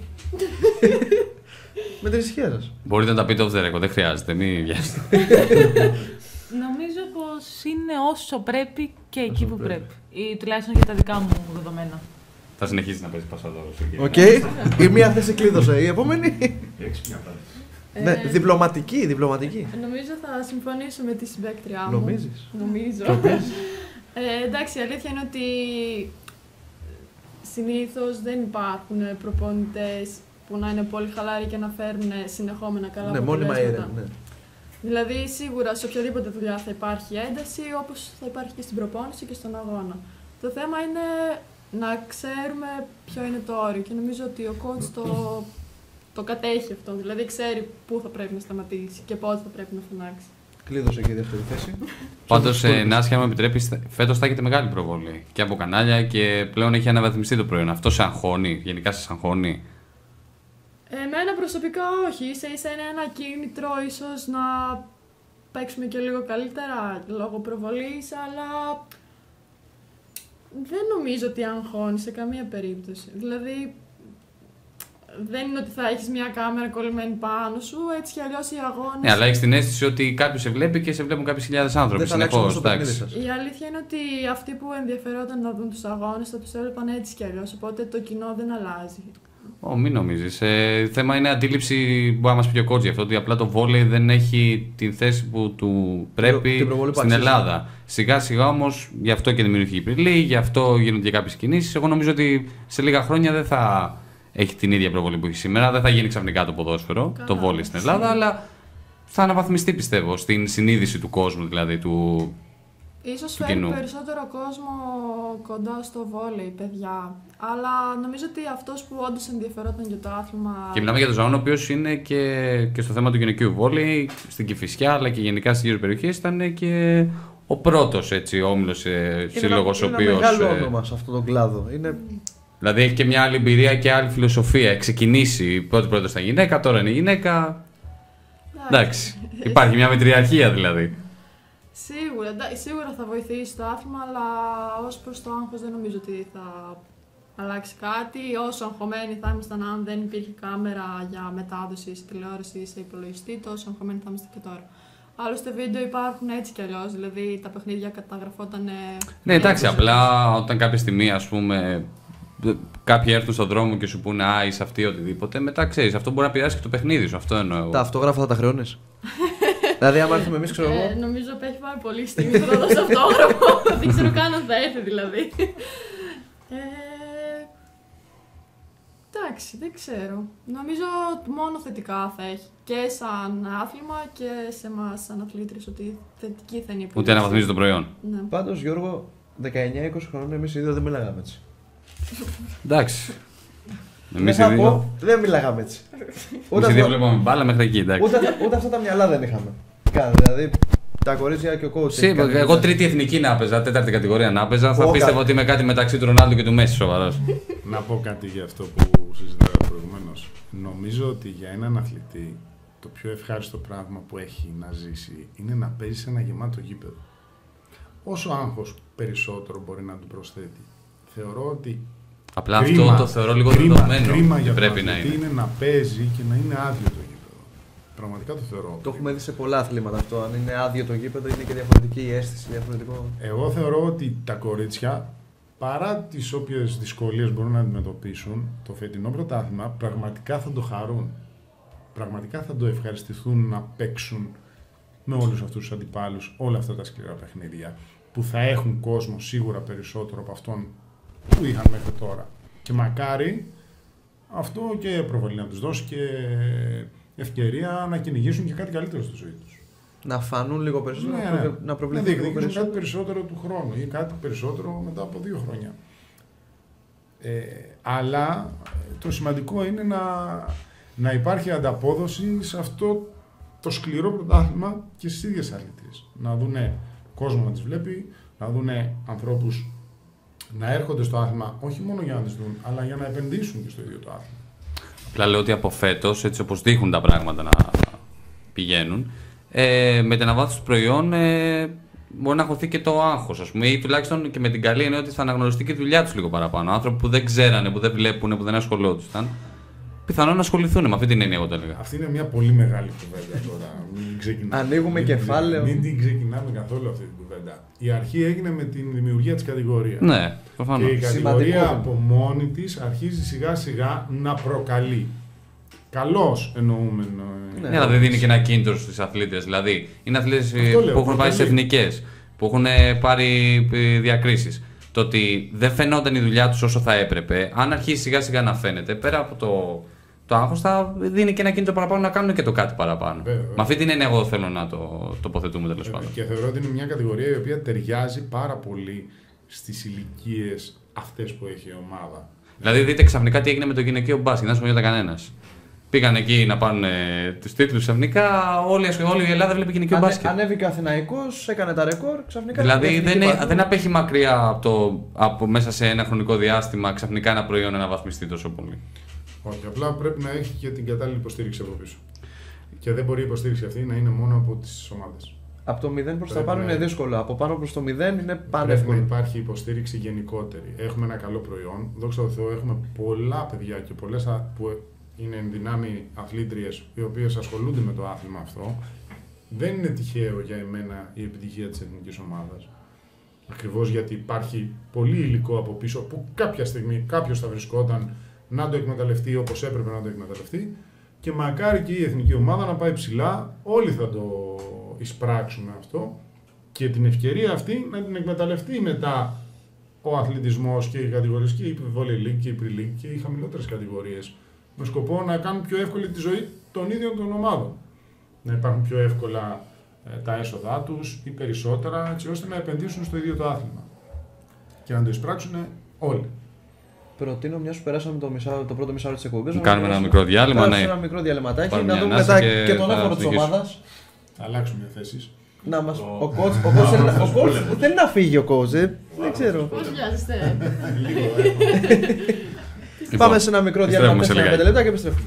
Με την ησυχία σας. Μπορείτε να τα πείτε off the record, δεν χρειάζεται, μην βιάζετε. Νομίζω πως είναι όσο πρέπει και εκεί που πρέπει. Ή τουλάχιστον για τα δικά μου δεδομένα. Θα συνεχίσει να παίζει πασαδόρος. Οκ. Η μία θέση κλείδωσε. Η επόμενη. Ναι, διπλωματική. Νομίζω θα συμφωνήσω με τη συμπαίκτριά μου. Νομίζεις? Νομίζω. Εντάξει, η αλήθεια είναι ότι συνήθως δεν υπάρχουν προπονητές που να είναι πολύ χαλάροι και να φέρουν συνεχόμενα καλά αποτελέσματα. Ναι, μόνιμα ναι. Δηλαδή, σίγουρα σε οποιαδήποτε δουλειά θα υπάρχει ένταση, όπως θα υπάρχει και στην προπόνηση και στον αγώνα. Το θέμα είναι να ξέρουμε ποιο είναι το όριο και νομίζω ότι ο coach το κατέχει αυτό. Δηλαδή, ξέρει πού θα πρέπει να σταματήσει και πότε θα πρέπει να φωνάξει. Κλείδωσε και η δεύτερη θέση. Πάντως, Νάσια, μου επιτρέπει, φέτος θα έχετε μεγάλη προβολή και από κανάλια και πλέον έχει αναβαθμιστεί το προϊόν. Αυτό σε αγχώνει, γενικά σε αγχώνει? Εμένα προσωπικά όχι, ίσα-ίσα είναι ένα κίνητρο ίσως να παίξουμε και λίγο καλύτερα λόγω προβολής, αλλά δεν νομίζω ότι αγχώνει σε καμία περίπτωση. Δηλαδή, δεν είναι ότι θα έχεις μια κάμερα κολλημένη πάνω σου, έτσι κι αλλιώς οι αγώνες... Ναι, αλλά έχεις την αίσθηση ότι κάποιος σε βλέπει και σε βλέπουν κάποιες χιλιάδες άνθρωποι συνεχώς. Η αλήθεια είναι ότι αυτοί που ενδιαφερόταν να δουν τους αγώνες θα τους έβλεπαν έτσι κι αλλιώς, οπότε το κοινό δεν αλλάζει. Μην νομίζεις. Θέμα είναι αντίληψη, μπορεί να μας πει ο coach αυτό, ότι απλά το βόλεϊ δεν έχει την θέση που του πρέπει στην Ελλάδα. Σιγά σιγά όμως, γι' αυτό και δημιουργήθηκε η Πριλή, γι' αυτό γίνονται και κάποιες κινήσεις. Εγώ νομίζω ότι σε λίγα χρόνια δεν θα έχει την ίδια προβολή που έχει σήμερα, δεν θα γίνει ξαφνικά το ποδόσφαιρο, το βόλεϊ στην Ελλάδα, αλλά θα αναβαθμιστεί πιστεύω στην συνείδηση του κόσμου, δηλαδή του. Ίσως φέρει περισσότερο κόσμο κοντά στο βόλεϊ, παιδιά. Αλλά νομίζω ότι αυτός που όντως ενδιαφερόταν για το άθλημα. Και μιλάμε για τον Ζαών, ο οποίος είναι και στο θέμα του γυναικείου βόλεϊ, στην Κηφισιά αλλά και γενικά στις γύρω περιοχές, ήταν και ο πρώτος όμιλος σύλλογος ο οποίος. Είναι ένα μεγάλο όνομα σε αυτόν τον κλάδο. Δηλαδή έχει και μια άλλη εμπειρία και άλλη φιλοσοφία. Έχει ξεκινήσει πρώτη στα γυναίκα, τώρα είναι γυναίκα. Εντάξει. Υπάρχει μια μετριαρχία δηλαδή. Σίγουρα θα βοηθήσει το άθλημα, αλλά ως προς το άγχος δεν νομίζω ότι θα αλλάξει κάτι. Όσο αγχωμένοι θα ήμασταν αν δεν υπήρχε κάμερα για μετάδοση σε τηλεόραση ή σε υπολογιστή, τόσο αγχωμένοι θα είμαστε και τώρα. Άλλωστε, βίντεο υπάρχουν έτσι κι αλλιώς, δηλαδή τα παιχνίδια καταγραφόταν. Ναι, εντάξει, απλά όταν κάποια στιγμή, ας πούμε, κάποιοι έρθουν στον δρόμο και σου πούνε «Α, είσαι αυτή» οτιδήποτε, μετά ξέρεις, αυτό μπορεί να πειράσει και το παιχνίδι σου. Αυτό εννοώ. Τα αυτόγραφα θα τα χρεώνεις? Δηλαδή, άμα έρθουμε εμείς, ξέρω εγώ. Νομίζω ότι έχει πάρει πολύ στιγμή θα δώσω αυτόγραφο. Δεν ξέρω καν αν θα έρθει δηλαδή. Εντάξει, δεν ξέρω. Νομίζω μόνο θετικά θα έχει. Και σαν άθλημα και σε εμάς σαν αθλήτρες, ότι θετική θα είναι η επιλογή. Ούτε αναβαθμίζει το προϊόν. Ναι. Πάντως, Γιώργο, 19-20 χρόνων εμείς οι δύο δεν μιλάγαμε έτσι. Εντάξει. Δεν Εμείς οι θα δύο. πω, δεν μιλάγαμε έτσι. Εμείς οι δύο βλέπαμε μπάλα μέχρι εκεί, εντάξει. Ούτε αυτά τα μυαλά δεν είχαμε. Δηλαδή, τα κορίτσια και ο coach. Εγώ τρίτη εθνική να έπαιζα, τέταρτη κατηγορία να έπαιζα, θα Ω, πίστευα ότι είμαι κάτι μεταξύ του Ρονάλντου και του Μέση, σοβαρός. Να πω κάτι για αυτό που συζητάγαμε προηγουμένως. Νομίζω ότι για έναν αθλητή το πιο ευχάριστο πράγμα που έχει να ζήσει είναι να παίζει σε ένα γεμάτο γήπεδο. Όσο άγχος περισσότερο μπορεί να του προσθέτει. Θεωρώ ότι Απλά αυτό το θεωρώ λίγο δεδομένο κρίμα ότι για πρέπει τον να αθλητή είναι. είναι να παίζει και να είναι άδειο το γήπεδο. Πραγματικά το θεωρώ. Το έχουμε δει σε πολλά αθλήματα αυτό. Αν είναι άδειο το γήπεδο, είναι και διαφορετική η αίσθηση. Διαφορετικό. Εγώ θεωρώ ότι τα κορίτσια, παρά τις όποιες δυσκολίες μπορούν να αντιμετωπίσουν, το φετινό πρωτάθλημα πραγματικά θα το χαρούν. Πραγματικά θα το ευχαριστηθούν να παίξουν με όλους αυτούς τους αντιπάλους, όλα αυτά τα σκληρά παιχνίδια, που θα έχουν κόσμο σίγουρα περισσότερο από αυτόν που είχαν μέχρι τώρα. Και μακάρι αυτό και προβολή να τους δώσει και ευκαιρία να κυνηγήσουν και κάτι καλύτερο στη ζωή τους. Να φανούν λίγο περισσότερο, να Να προβληθούν λίγο διεκδικήσουν περισσότερο. κάτι περισσότερο του χρόνου ή κάτι περισσότερο μετά από 2 χρόνια. Αλλά το σημαντικό είναι να υπάρχει ανταπόδοση σε αυτό το σκληρό πρωτάθλημα και στις ίδιες αθλητές. Να δουνε κόσμο να τις βλέπει, να δουνε ανθρώπους να έρχονται στο άθλημα όχι μόνο για να τις δουν, αλλά για να επενδύσουν και στο ίδιο το άθλημα. Απλά λέω ότι από φέτος, έτσι όπως δείχνουν τα πράγματα να πηγαίνουν, με την αναβάθμιση του προϊόν μπορεί να χωθεί και το άγχος, ας πούμε, ή τουλάχιστον και με την καλή εννοία ότι θα αναγνωριστεί και η δουλειά τους λίγο παραπάνω. Άνθρωποι που δεν ξέρανε, που δεν βλέπουν, που δεν ασχολούνταν, πιθανόν να ασχοληθούν με αυτή την έννοια, εγώ το έλεγα. Αυτή είναι μια πολύ μεγάλη κουβέντα τώρα. Ανοίγουμε κεφάλαιο. Μην την ξεκινάμε καθόλου αυτή την κουβέντα. Η αρχή έγινε με την δημιουργία της κατηγορίας. Ναι, προφανώς. Και η κατηγορία Σημαντικό. από μόνη της αρχίζει σιγά σιγά να προκαλεί. Καλώς εννοούμε. Ναι, αλλά δεν δίνει και ένα κίνητρο στους αθλήτες. Δηλαδή, είναι αθλήτες λέω, που έχουν πάει στις προκαλεί. εθνικές, που έχουν πάρει διακρίσεις. Το ότι δεν φαινόταν η δουλειά τους όσο θα έπρεπε, αν αρχίσει σιγά σιγά να φαίνεται, πέρα από το άγχος, θα δίνει και ένα κίνητρο παραπάνω να κάνουν και το κάτι παραπάνω. Βέβαια. Με αυτή την έννοια, εγώ θέλω να το τοποθετούμε τέλος πάντων. Και θεωρώ ότι είναι μια κατηγορία η οποία ταιριάζει πάρα πολύ στις ηλικίες αυτές που έχει η ομάδα. Δηλαδή, δείτε ξαφνικά τι έγινε με το γυναικείο μπάσκετ, δεν ασχολιόταν κανένας. Πήγαν εκεί να πάρουν τους τίτλους ξαφνικά, όλη η Ελλάδα βλέπει γυναικείο μπάσκετ. Ανέβηκε ο Αθηναϊκός, έκανε τα ρεκόρ, ξαφνικά. Δηλαδή εθνική παντού. δεν απέχει μακριά από μέσα σε ένα χρονικό διάστημα ξαφνικά ένα προϊόν να αναβαθμιστεί τόσο πολύ. Όχι, απλά πρέπει να έχει και την κατάλληλη υποστήριξη από πίσω. Και δεν μπορεί η υποστήριξη αυτή να είναι μόνο από τις ομάδες. Από το 0 προς τα Πρέπει πάνω να- είναι δύσκολο. Από πάνω προς το 0 είναι Πρέπει να πανεύκολο. υπάρχει υποστήριξη γενικότερη. Έχουμε ένα καλό προϊόν. Δόξα τω Θεώ, έχουμε πολλά παιδιά και πολλές που είναι εν δυνάμει αθλήτριες οι οποίες ασχολούνται με το άθλημα αυτό. Δεν είναι τυχαίο για εμένα η επιτυχία της εθνικής ομάδας. Ακριβώς γιατί υπάρχει πολύ υλικό από πίσω που κάποια στιγμή κάποιος θα βρισκόταν να το εκμεταλλευτεί όπως έπρεπε να το εκμεταλλευτεί και μακάρι και η εθνική ομάδα να πάει ψηλά. Όλοι θα το εισπράξουμε αυτό και την ευκαιρία αυτή να την εκμεταλλευτεί μετά ο αθλητισμός και οι κατηγορίες και η Volley League και η Pre League και οι χαμηλότερες κατηγορίες με σκοπό να κάνουν πιο εύκολη τη ζωή των ίδιων των ομάδων. Να υπάρχουν πιο εύκολα τα έσοδά τους ή περισσότερα έτσι ώστε να επενδύσουν στο ίδιο το άθλημα και να το εισπράξουν όλοι. Προτείνω, μια που περάσαμε το πρώτο μισάωρο της εκπομπής. να Κάνουμε ένα περάσουμε- μικρό διάλειμμα, κάνουμε ναι. ένα μικρό διαλυματάκι, Πάρουμε να μια δούμε ανάσα μετά και και τον θα έμπορο της συνεχίσουμε. ομάδας. Θα αλλάξουμε θέσεις. Να μας... Ο coach θέλει να φύγει ο coach, δεν ξέρω. Πώς βιάζεστε. Λοιπόν, Πάμε σε ένα μικρό διάλειμμα επιστρέφουμε σε 4-5 λιγάκι. λεπτά και επιστρέφουμε.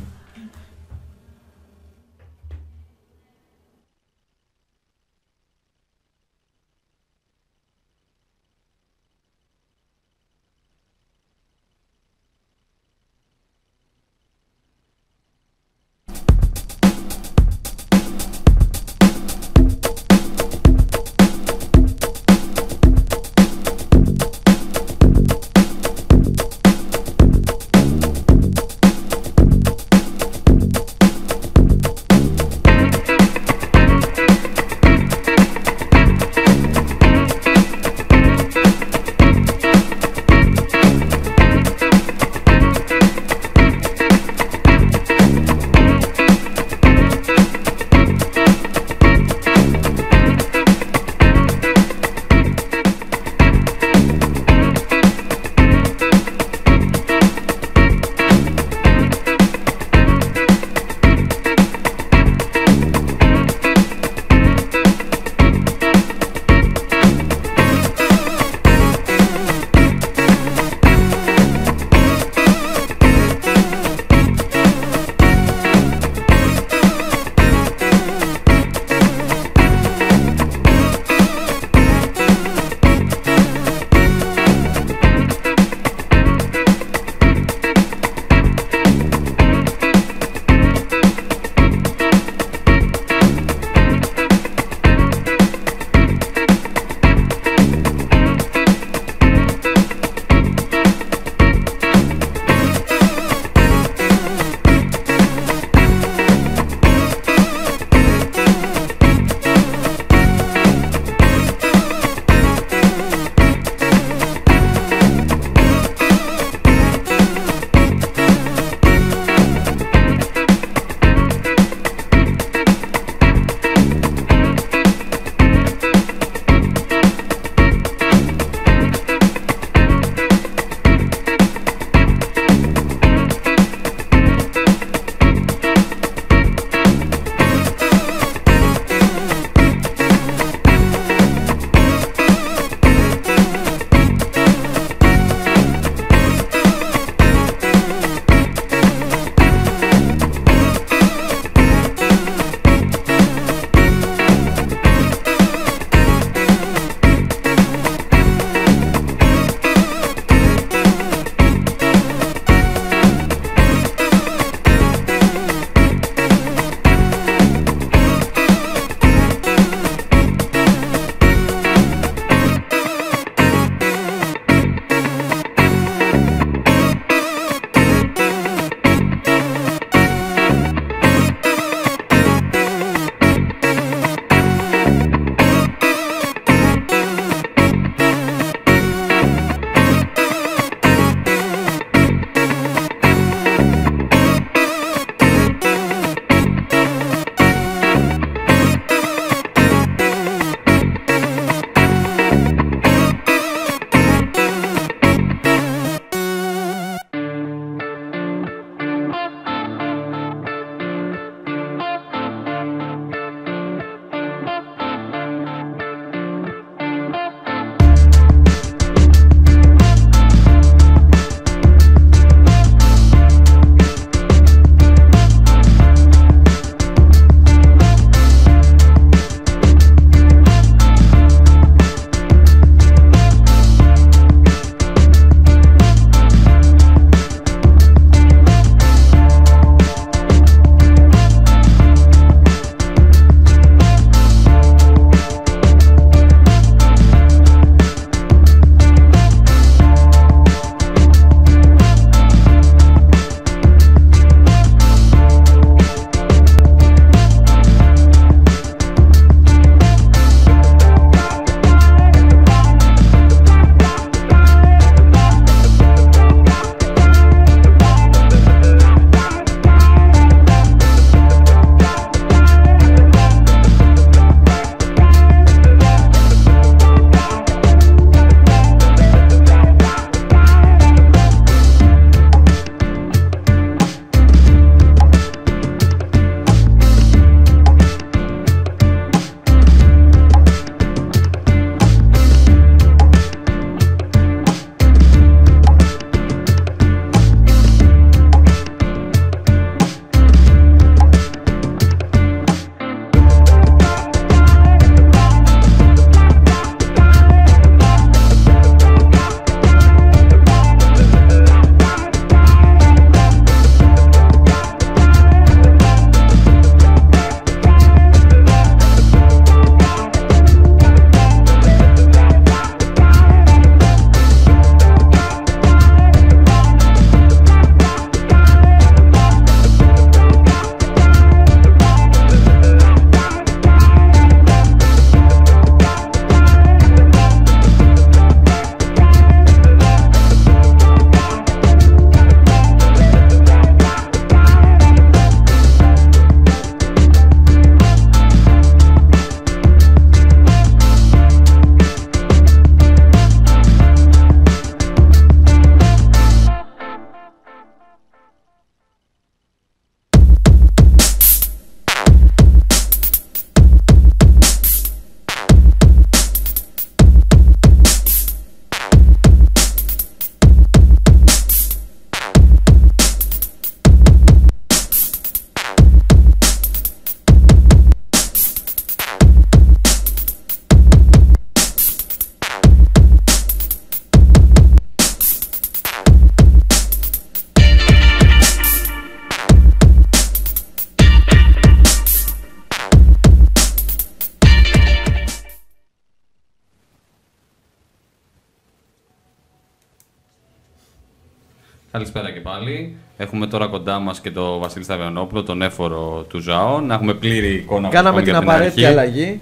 Καλησπέρα και πάλι. Έχουμε τώρα κοντά μας και τον Βασίλη Σταβιανόπουλο, τον έφορο του ΖΑΟ. Να έχουμε πλήρη εικόνα. Κάναμε την απαραίτητη αλλαγή.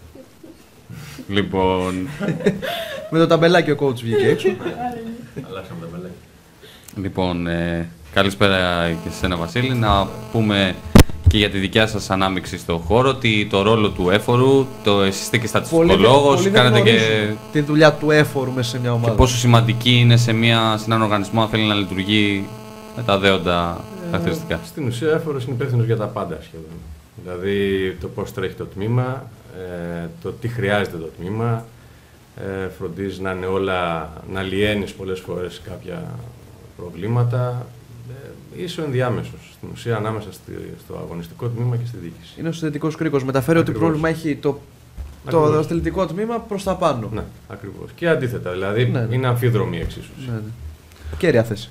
Λοιπόν. Με το ταμπελάκι ο coach βγήκε έξω. Αλλάξαμε τα ταμπελάκι. Λοιπόν, καλησπέρα και σε ένα Βασίλη. Να πούμε και για τη δικιά σας ανάμειξη στον χώρο, το ρόλο του έφορου, εσείς είστε και στατιστικολόγος, κάνετε και τη δουλειά του έφορου μέσα σε μια ομάδα. Και πόσο σημαντική είναι σε έναν οργανισμό αν θέλει να λειτουργεί με τα δέοντα χαρακτηριστικά. Στην ουσία, ο έφορος είναι υπεύθυνος για τα πάντα σχεδόν. Δηλαδή το πώς τρέχει το τμήμα, το τι χρειάζεται το τμήμα, φροντίζει να είναι όλα, να λιένεις πολλές φορές κάποια προβλήματα. Είσαι ο ενδιάμεσος στην ουσία ανάμεσα στο αγωνιστικό τμήμα και στη διοίκηση. Είναι ο συνδετικός κρίκος. Μεταφέρει ότι πρόβλημα έχει το αθλητικό τμήμα προς τα πάνω. Ναι, ακριβώς. Και αντίθετα, δηλαδή είναι αμφίδρομη εξίσου. Ναι. Κέρια θέση.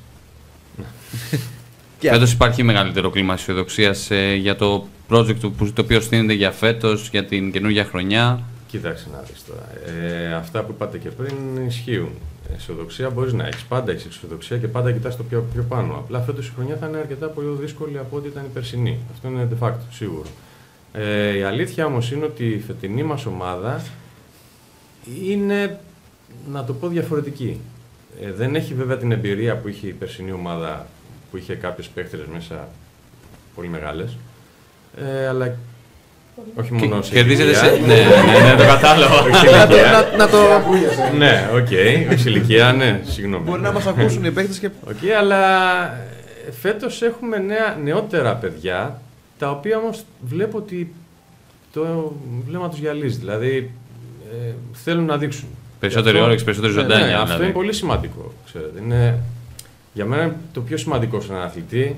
Φέτος υπάρχει μεγαλύτερο κλίμα αισιοδοξίας για το project το οποίο στείνεται για φέτος, για την καινούργια χρονιά. Κοίταξε να δεις τώρα. Αυτά που είπατε και πριν ισχύουν. Αισιοδοξία μπορείς να έχεις. Πάντα έχεις αισιοδοξία και πάντα κοιτάς το πιο πάνω. Απλά φέτος η χρονιά θα είναι αρκετά πολύ δύσκολη από ό,τι ήταν η περσινή. Αυτό είναι de facto, σίγουρο. Η αλήθεια όμως είναι ότι η φετινή μας ομάδα είναι, να το πω, διαφορετική. Δεν έχει βέβαια την εμπειρία που είχε η περσινή ομάδα, που είχε κάποιες παίχτες μέσα πολύ μεγάλες. Αλλά όχι μόνο σε κερδίζετε σε... ναι, το κατάλαβα. Να το... Ναι, οκ, όχι σε ηλικία, ναι, συγγνώμη. Μπορεί να μας ακούσουν οι παίκτες και... Οκ, αλλά φέτος έχουμε νεότερα παιδιά, τα οποία όμως βλέπω ότι το βλέμμα τους γυαλίζει. Δηλαδή, θέλουν να δείξουν. Περισσότερη όρεξη, περισσότερη ζωντάνια. Ναι, αυτό είναι πολύ σημαντικό, ξέρετε. Είναι, για μένα το πιο σημαντικό σε έναν αθλητή.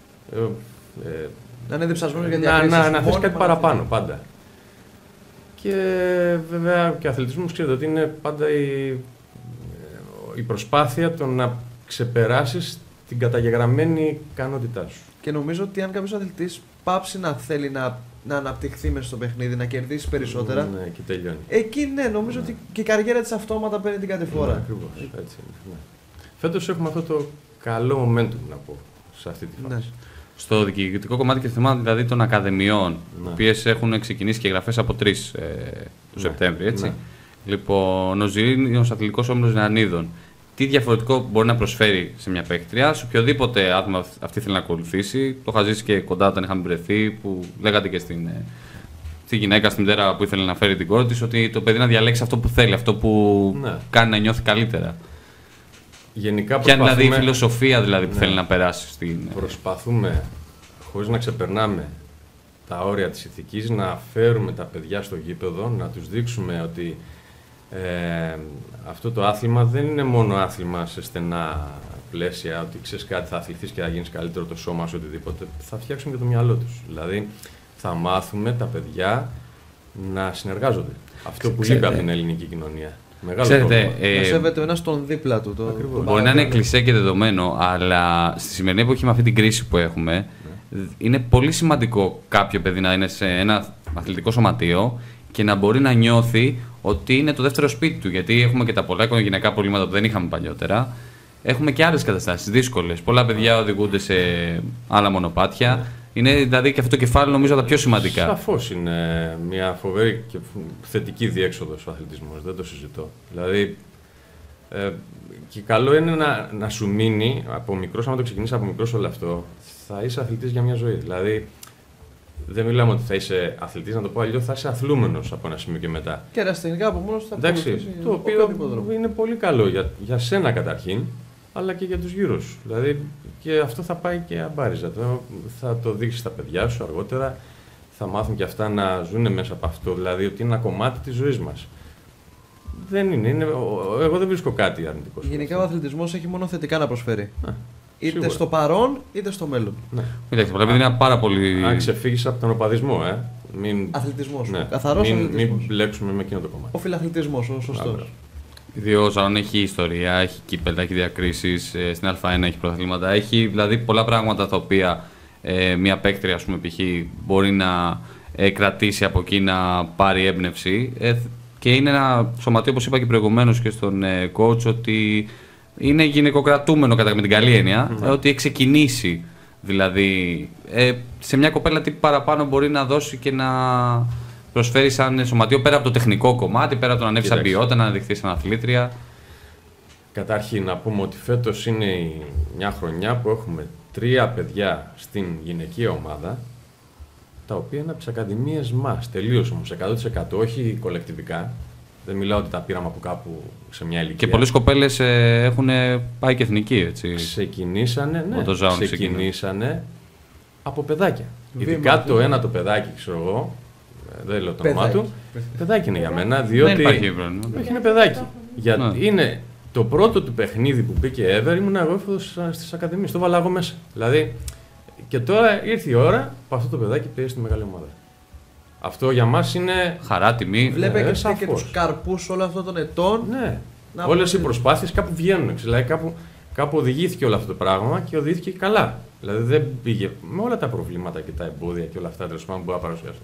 Να είναι διψασμένος για διακρίσεις. Να θες κάτι παραπάνω, πάντα. Και βέβαια και ο αθλητισμός, ξέρετε ότι είναι πάντα η προσπάθεια το να ξεπεράσεις την καταγεγραμμένη ικανότητά σου. Και νομίζω ότι αν κάποιος αθλητής πάψει να θέλει να αναπτυχθεί μέσα στο παιχνίδι, να κερδίσει περισσότερα. Ναι, και τελειώνει. Εκεί ναι, νομίζω ότι και η καριέρα της αυτόματα παίρνει την κατηφόρα. Ναι, ακριβώς. Έτσι είναι. Ναι. Φέτος έχουμε αυτό το καλό momentum, να πω, σε αυτή τη φάση. Ναι. Στο διοικητικό κομμάτι και θέμα δηλαδή των ακαδημιών, οι οποίες έχουν ξεκινήσει και εγγραφές από 3 του Σεπτέμβρη, έτσι. Ναι. Λοιπόν, ο Ζηρίνιος Αθλητικός Όμιλος Νεανίδων, τι διαφορετικό μπορεί να προσφέρει σε μια παίκτρια, σε οποιοδήποτε άτομα αυτή θέλει να ακολουθήσει. Το είχα ζήσει και κοντά όταν είχαμε βρεθεί, που λέγατε και στη γυναίκα, στη μητέρα που ήθελε να φέρει την κόρη της, ότι το παιδί να διαλέξει αυτό που θέλει, αυτό που κάνει να νιώθει καλύτερα. Γενικά ποια είναι δηλαδή η φιλοσοφία δηλαδή, που θέλει να περάσει στην... Προσπαθούμε, χωρίς να ξεπερνάμε τα όρια της ηθικής, να φέρουμε τα παιδιά στο γήπεδο, να τους δείξουμε ότι αυτό το άθλημα δεν είναι μόνο άθλημα σε στενά πλαίσια, ότι ξέρεις κάτι, θα αθληθείς και θα γίνεις καλύτερο το σώμα σου, οτιδήποτε. Θα φτιάξουμε και το μυαλό τους. Δηλαδή, θα μάθουμε τα παιδιά να συνεργάζονται. Αυτό που λείπει από την ελληνική κοινωνία. Ξέρετε, να σέβεται ο ένας τον δίπλα του. Μπορεί να είναι κλισέ και δεδομένο, αλλά στη σημερινή εποχή με αυτή την κρίση που έχουμε, είναι πολύ σημαντικό κάποιο παιδί να είναι σε ένα αθλητικό σωματείο και να μπορεί να νιώθει ότι είναι το δεύτερο σπίτι του. Γιατί έχουμε και τα πολλά οικογενειακά προβλήματα που δεν είχαμε παλιότερα. Έχουμε και άλλες καταστάσεις δύσκολες. Πολλά παιδιά οδηγούνται σε άλλα μονοπάτια. Είναι δηλαδή και αυτό το κεφάλαιο νομίζω τα πιο σημαντικά. Σαφώς είναι μια φοβερή και θετική διέξοδος ο αθλητισμός, δεν το συζητώ. Δηλαδή, και καλό είναι να σου μείνει από μικρός, άμα το ξεκινήσεις από μικρός όλο αυτό, θα είσαι αθλητής για μια ζωή. Δηλαδή, δεν μιλάμε ότι θα είσαι αθλητής, να το πω αλλιώς, θα είσαι αθλούμενος από ένα σημείο και μετά. Και ερασιτεχνικά από μόνος θα εντάξει, το οποίο είναι πολύ καλό για σένα καταρχήν, αλλά και για τους γύρω σου. Δηλαδή, και αυτό θα πάει και αμπάριζα. Θα το δείξεις στα παιδιά σου αργότερα, θα μάθουν και αυτά να ζουν μέσα από αυτό. Δηλαδή, ότι είναι ένα κομμάτι της ζωής μας. Δεν είναι, εγώ δεν βρίσκω κάτι αρνητικό. Γενικά ο αθλητισμός έχει μόνο θετικά να προσφέρει. Είτε σίγουρα. Στο παρόν, είτε στο μέλλον. Ναι. Κοιτάξτε, επειδή είναι πάρα πολύ. Αν ξεφύγεις από τον οπαδισμό, αθλητισμός. Ναι. Καθαρός αθλητισμός. Μην μπλέξουμε με εκείνο το κομμάτι. Ο φιλαθλητισμός, ο σωστός. Διότι αν έχει ιστορία, έχει κύπελα, έχει διακρίσεις, στην Α1 έχει πρωταθλήματα, έχει δηλαδή πολλά πράγματα τα οποία μια παίκτρια, ας πούμε, π.χ. μπορεί να κρατήσει από εκεί, να πάρει έμπνευση. Και είναι ένα σωματείο, όπως είπα και προηγουμένως και στον coach, ότι είναι γυναικοκρατούμενο με την καλή έννοια, ότι έχει ξεκινήσει. Δηλαδή, σε μια κοπέλα τι παραπάνω μπορεί να δώσει και να προσφέρει σαν σωματείο πέρα από το τεχνικό κομμάτι, πέρα από το να ανέβει σαν ποιότητα, να αναδειχθεί σαν αθλήτρια. Καταρχήν να πούμε ότι φέτος είναι μια χρονιά που έχουμε 3 παιδιά στην γυναικεία ομάδα, τα οποία είναι από τις ακαδημίες μας. Τελείως όμως, 100%, όχι κολεκτιβικά. Δεν μιλάω ότι τα πήραμε από κάπου σε μια ηλικία. Και πολλές κοπέλες έχουν πάει και εθνική, έτσι. Ξεκινήσανε από παιδάκια. Ειδικά το ένα το παιδάκι, ξέρω εγώ, δεν λέω το όνομά του. Παιδάκι είναι για μένα, διότι. Δεν υπάρχει πρόβλημα. Όχι, είναι παιδάκι. Γιατί είναι το πρώτο του παιχνίδι που μπήκε ever, ήμουν εγώ έφοδος στις ακαδημίες. Το βάλα εγώ μέσα. Δηλαδή, και τώρα ήρθε η ώρα που αυτό το παιδάκι πήγε στη μεγάλη ομάδα. Αυτό για μας είναι. Χαρά, τιμή. Βλέπετε και τους καρπούς όλων αυτών των ετών. Ναι. Όλες οι προσπάθειες κάπου βγαίνουν. Δηλαδή, κάπου οδηγήθηκε όλο αυτό το πράγμα και οδηγήθηκε καλά. Δηλαδή, δεν πήγε με όλα τα προβλήματα και τα εμπόδια και όλα αυτά τέλος πάντων που μπορούν να παρουσιάσουν.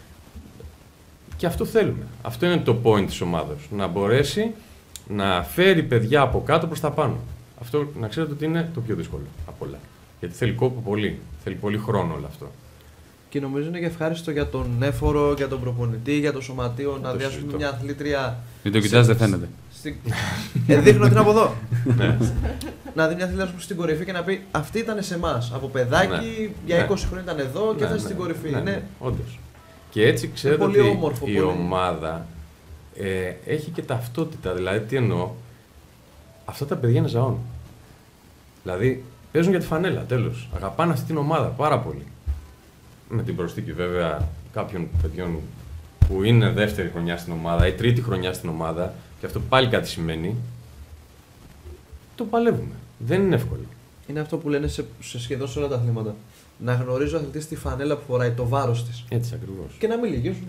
Και αυτό θέλουμε. Αυτό είναι το point της ομάδας. Να μπορέσει να φέρει παιδιά από κάτω προς τα πάνω. Αυτό να ξέρετε ότι είναι το πιο δύσκολο από όλα. Γιατί θέλει κόπο πολύ. Θέλει πολύ χρόνο όλο αυτό. Και νομίζω είναι και ευχάριστο για τον έφορο, για τον προπονητή, για το σωματείο να διάσουμε μια αθλήτρια. Μην το κοιτάς, δεν φαίνεται. Δείχνω την από εδώ. Να δει μια αθλήτρια στην κορυφή και να πει αυτή ήταν σε εμάς. Από παιδάκι, για 20 χρόνια ήταν εδώ και έφτασε στην κορυφή. Ναι, όντως. Και έτσι ξέρετε ότι η ομάδα έχει και ταυτότητα. Δηλαδή, τι εννοώ, αυτά τα παιδιά είναι ζαών. Δηλαδή, παίζουν για τη φανέλα, τέλος. Αγαπάνε αυτή την ομάδα πάρα πολύ. Με την προσθήκη βέβαια κάποιων παιδιών που είναι δεύτερη χρονιά στην ομάδα ή τρίτη χρονιά στην ομάδα, και αυτό πάλι κάτι σημαίνει. Το παλεύουμε. Δεν είναι εύκολο. Είναι αυτό που λένε σε σχεδόν σε όλα τα αθλήματα. Να γνωρίζει ο αθλητής τη φανέλα που φοράει, το βάρος της. Έτσι ακριβώς. Και να μην λυγίσουν.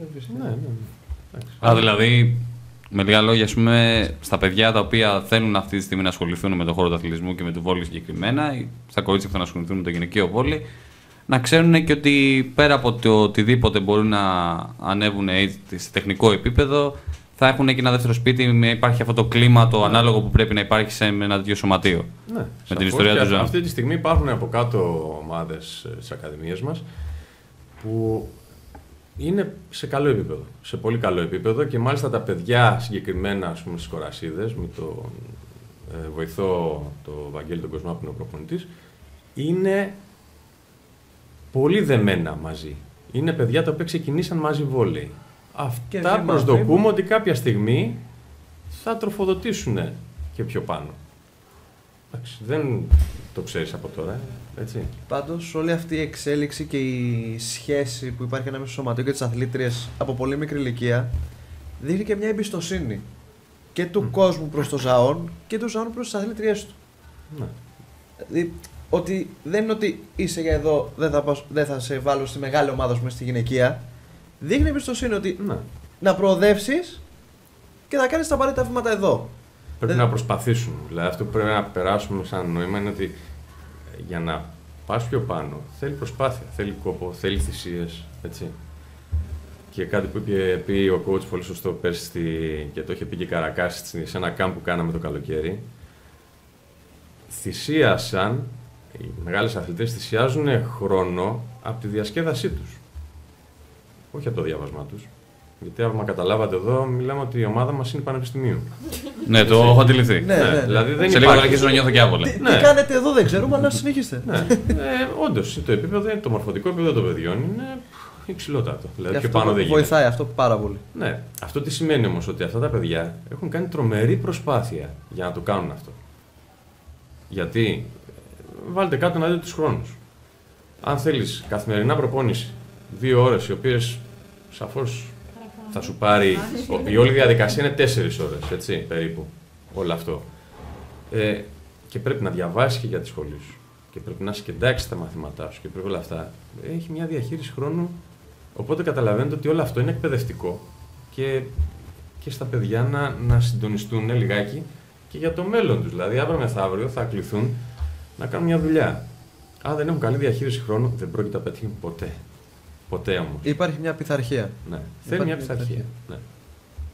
Ναι. Δηλαδή, με λίγα λόγια, ας πούμε, στα παιδιά τα οποία θέλουν αυτή τη στιγμή να ασχοληθούν με τον χώρο του αθλητισμού και με το βόλεϊ συγκεκριμένα, ή στα κορίτσια που θέλουν να ασχοληθούν με το γυναικείο βόλεϊ, να ξέρουν και ότι πέρα από το οτιδήποτε μπορούν να ανέβουν σε τεχνικό επίπεδο, θα έχουν και ένα δεύτερο σπίτι, υπάρχει αυτό το κλίμα το ανάλογο που πρέπει να υπάρχει σε ένα τέτοιο σωματείο. Ναι, με την ιστορία του ζώου. Αυτή τη στιγμή υπάρχουν από κάτω ομάδες στις ακαδημίες μας που είναι σε καλό επίπεδο, σε πολύ καλό επίπεδο, και μάλιστα τα παιδιά συγκεκριμένα, ας πούμε, στις Κορασίδες, με τον βοηθό, τον Βαγγέλη τον Κοσμά που είναι ο προπονητής, είναι πολύ δεμένα μαζί. Είναι παιδιά τα οποία ξεκινήσαν μαζί βόλεϊ. Αυτά προσδοκούμε ότι κάποια στιγμή θα τροφοδοτήσουν και πιο πάνω. Εντάξει, δεν το ξέρεις από τώρα, έτσι. Πάντως όλη αυτή η εξέλιξη και η σχέση που υπάρχει ανάμεσα στο σωματείο και τις αθλήτριες από πολύ μικρή ηλικία δείχνει και μια εμπιστοσύνη και του κόσμου προς το ζαόν και του ζαόν προς τις αθλήτριές του. Ναι. Δηλαδή, ότι δεν είναι ότι είσαι για εδώ, δεν θα σε βάλω στη μεγάλη ομάδα σου, στη γυναικεία. Δείχνει εμπιστοσύνη ότι να προοδεύσεις και να κάνεις τα απαραίτητα βήματα εδώ. Πρέπει να προσπαθήσουν. Δηλαδή, αυτό που πρέπει να περάσουμε σαν νόημα είναι ότι για να πας πιο πάνω θέλει προσπάθεια, θέλει κόπο, θέλει θυσίες. Έτσι. Και κάτι που είχε πει ο coach πολύ σωστό πέρσι και το είχε πει και Καρακάση σε ένα κάμπ που κάναμε το καλοκαίρι. Θυσίασαν, οι μεγάλες αθλητές θυσιάζουν χρόνο από τη διασκέδασή τους. Όχι από το διάβασμά τους. Γιατί άμα καταλάβατε εδώ, μιλάμε ότι η ομάδα μας είναι πανεπιστημίου. Ναι, το έχω αντιληφθεί. Ναι. Δηλαδή δεν σε λίγο θα αρχίσω να νιώθω και άβολα. Τι κάνετε εδώ δεν ξέρουμε, αλλά συνεχίστε. Όντως, το επίπεδο, το μορφωτικό επίπεδο των παιδιών είναι υψηλότατο. Δηλαδή πιο πάνω δεν γίνεται. Βοηθάει αυτό πάρα πολύ. Ναι. Αυτό τι σημαίνει όμως, ότι αυτά τα παιδιά έχουν κάνει τρομερή προσπάθεια για να το κάνουν αυτό. Γιατί βάλτε κάτω να δείτε τους χρόνους. Αν θέλεις καθημερινά προπόνηση 2 ώρες, οι οποίες σαφώς θα σου πάρει. Η όλη διαδικασία είναι 4 ώρες, έτσι, περίπου. Όλο αυτό. Και πρέπει να διαβάσεις και για τη σχολή σου. Και πρέπει να σκεντάξεις τα μαθήματά σου και πρέπει όλα αυτά. Έχει μια διαχείριση χρόνου. Οπότε καταλαβαίνετε ότι όλο αυτό είναι εκπαιδευτικό και στα παιδιά να συντονιστούν λιγάκι και για το μέλλον τους. Δηλαδή, αύριο μεθαύριο θα κληθούν να κάνουν μια δουλειά. Αν δεν έχουν καλή διαχείριση χρόνου, δεν πρόκειται να πετύχουν ποτέ. Ποτέ όμως. Υπάρχει μια πειθαρχία. Ναι. Θέλει μια πειθαρχία. Ναι.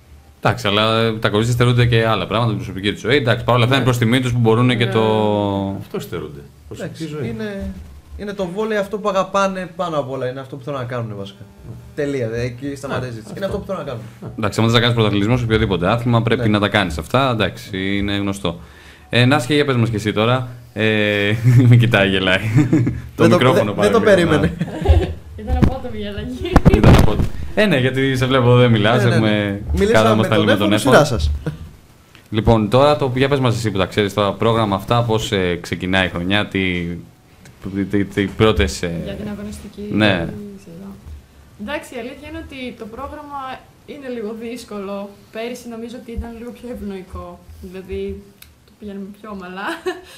Εντάξει, αλλά τα κορίτσια στερούνται και άλλα πράγματα, την προσωπική του ζωή. Εντάξει, παρόλα αυτά είναι προ τιμή του που μπορούν και το. Αυτό στερούνται. Εντάξει, είναι το βόλεϊ αυτό που αγαπάνε πάνω απ' όλα. Είναι αυτό που θέλουν να κάνουν βασικά. Τελεία. Εκεί σταματήσει. Είναι αυτό που θέλουν να κάνουν. Εντάξει, αν θε να κάνει πρωταθλητισμό σε οποιοδήποτε άθλημα, πρέπει να τα κάνει αυτά. Εντάξει, είναι γνωστό. Νάσια, για πες μας και εσύ τώρα. Με κοιτάει, γελάει. Το μικρόφωνο δεν το περίμενε. Ήταν απότομη η αλλαγή. Ναι, γιατί σε βλέπω δεν μιλάς. Έχουμε μιλήσαμε με τον Έφωνο, σειρά σας. Λοιπόν, τώρα για πες μας εσύ που τα ξέρεις τώρα, πρόγραμμα αυτά, πώς ξεκινάει η χρονιά, τι πρώτες... Για την αγωνιστική ναι. σειρά. Εντάξει, η αλήθεια είναι ότι το πρόγραμμα είναι λίγο δύσκολο. Πέρυσι νομίζω ότι ήταν λίγο πιο ευνοϊκό. Δηλαδή, το πηγαίνουμε πιο ομαλά.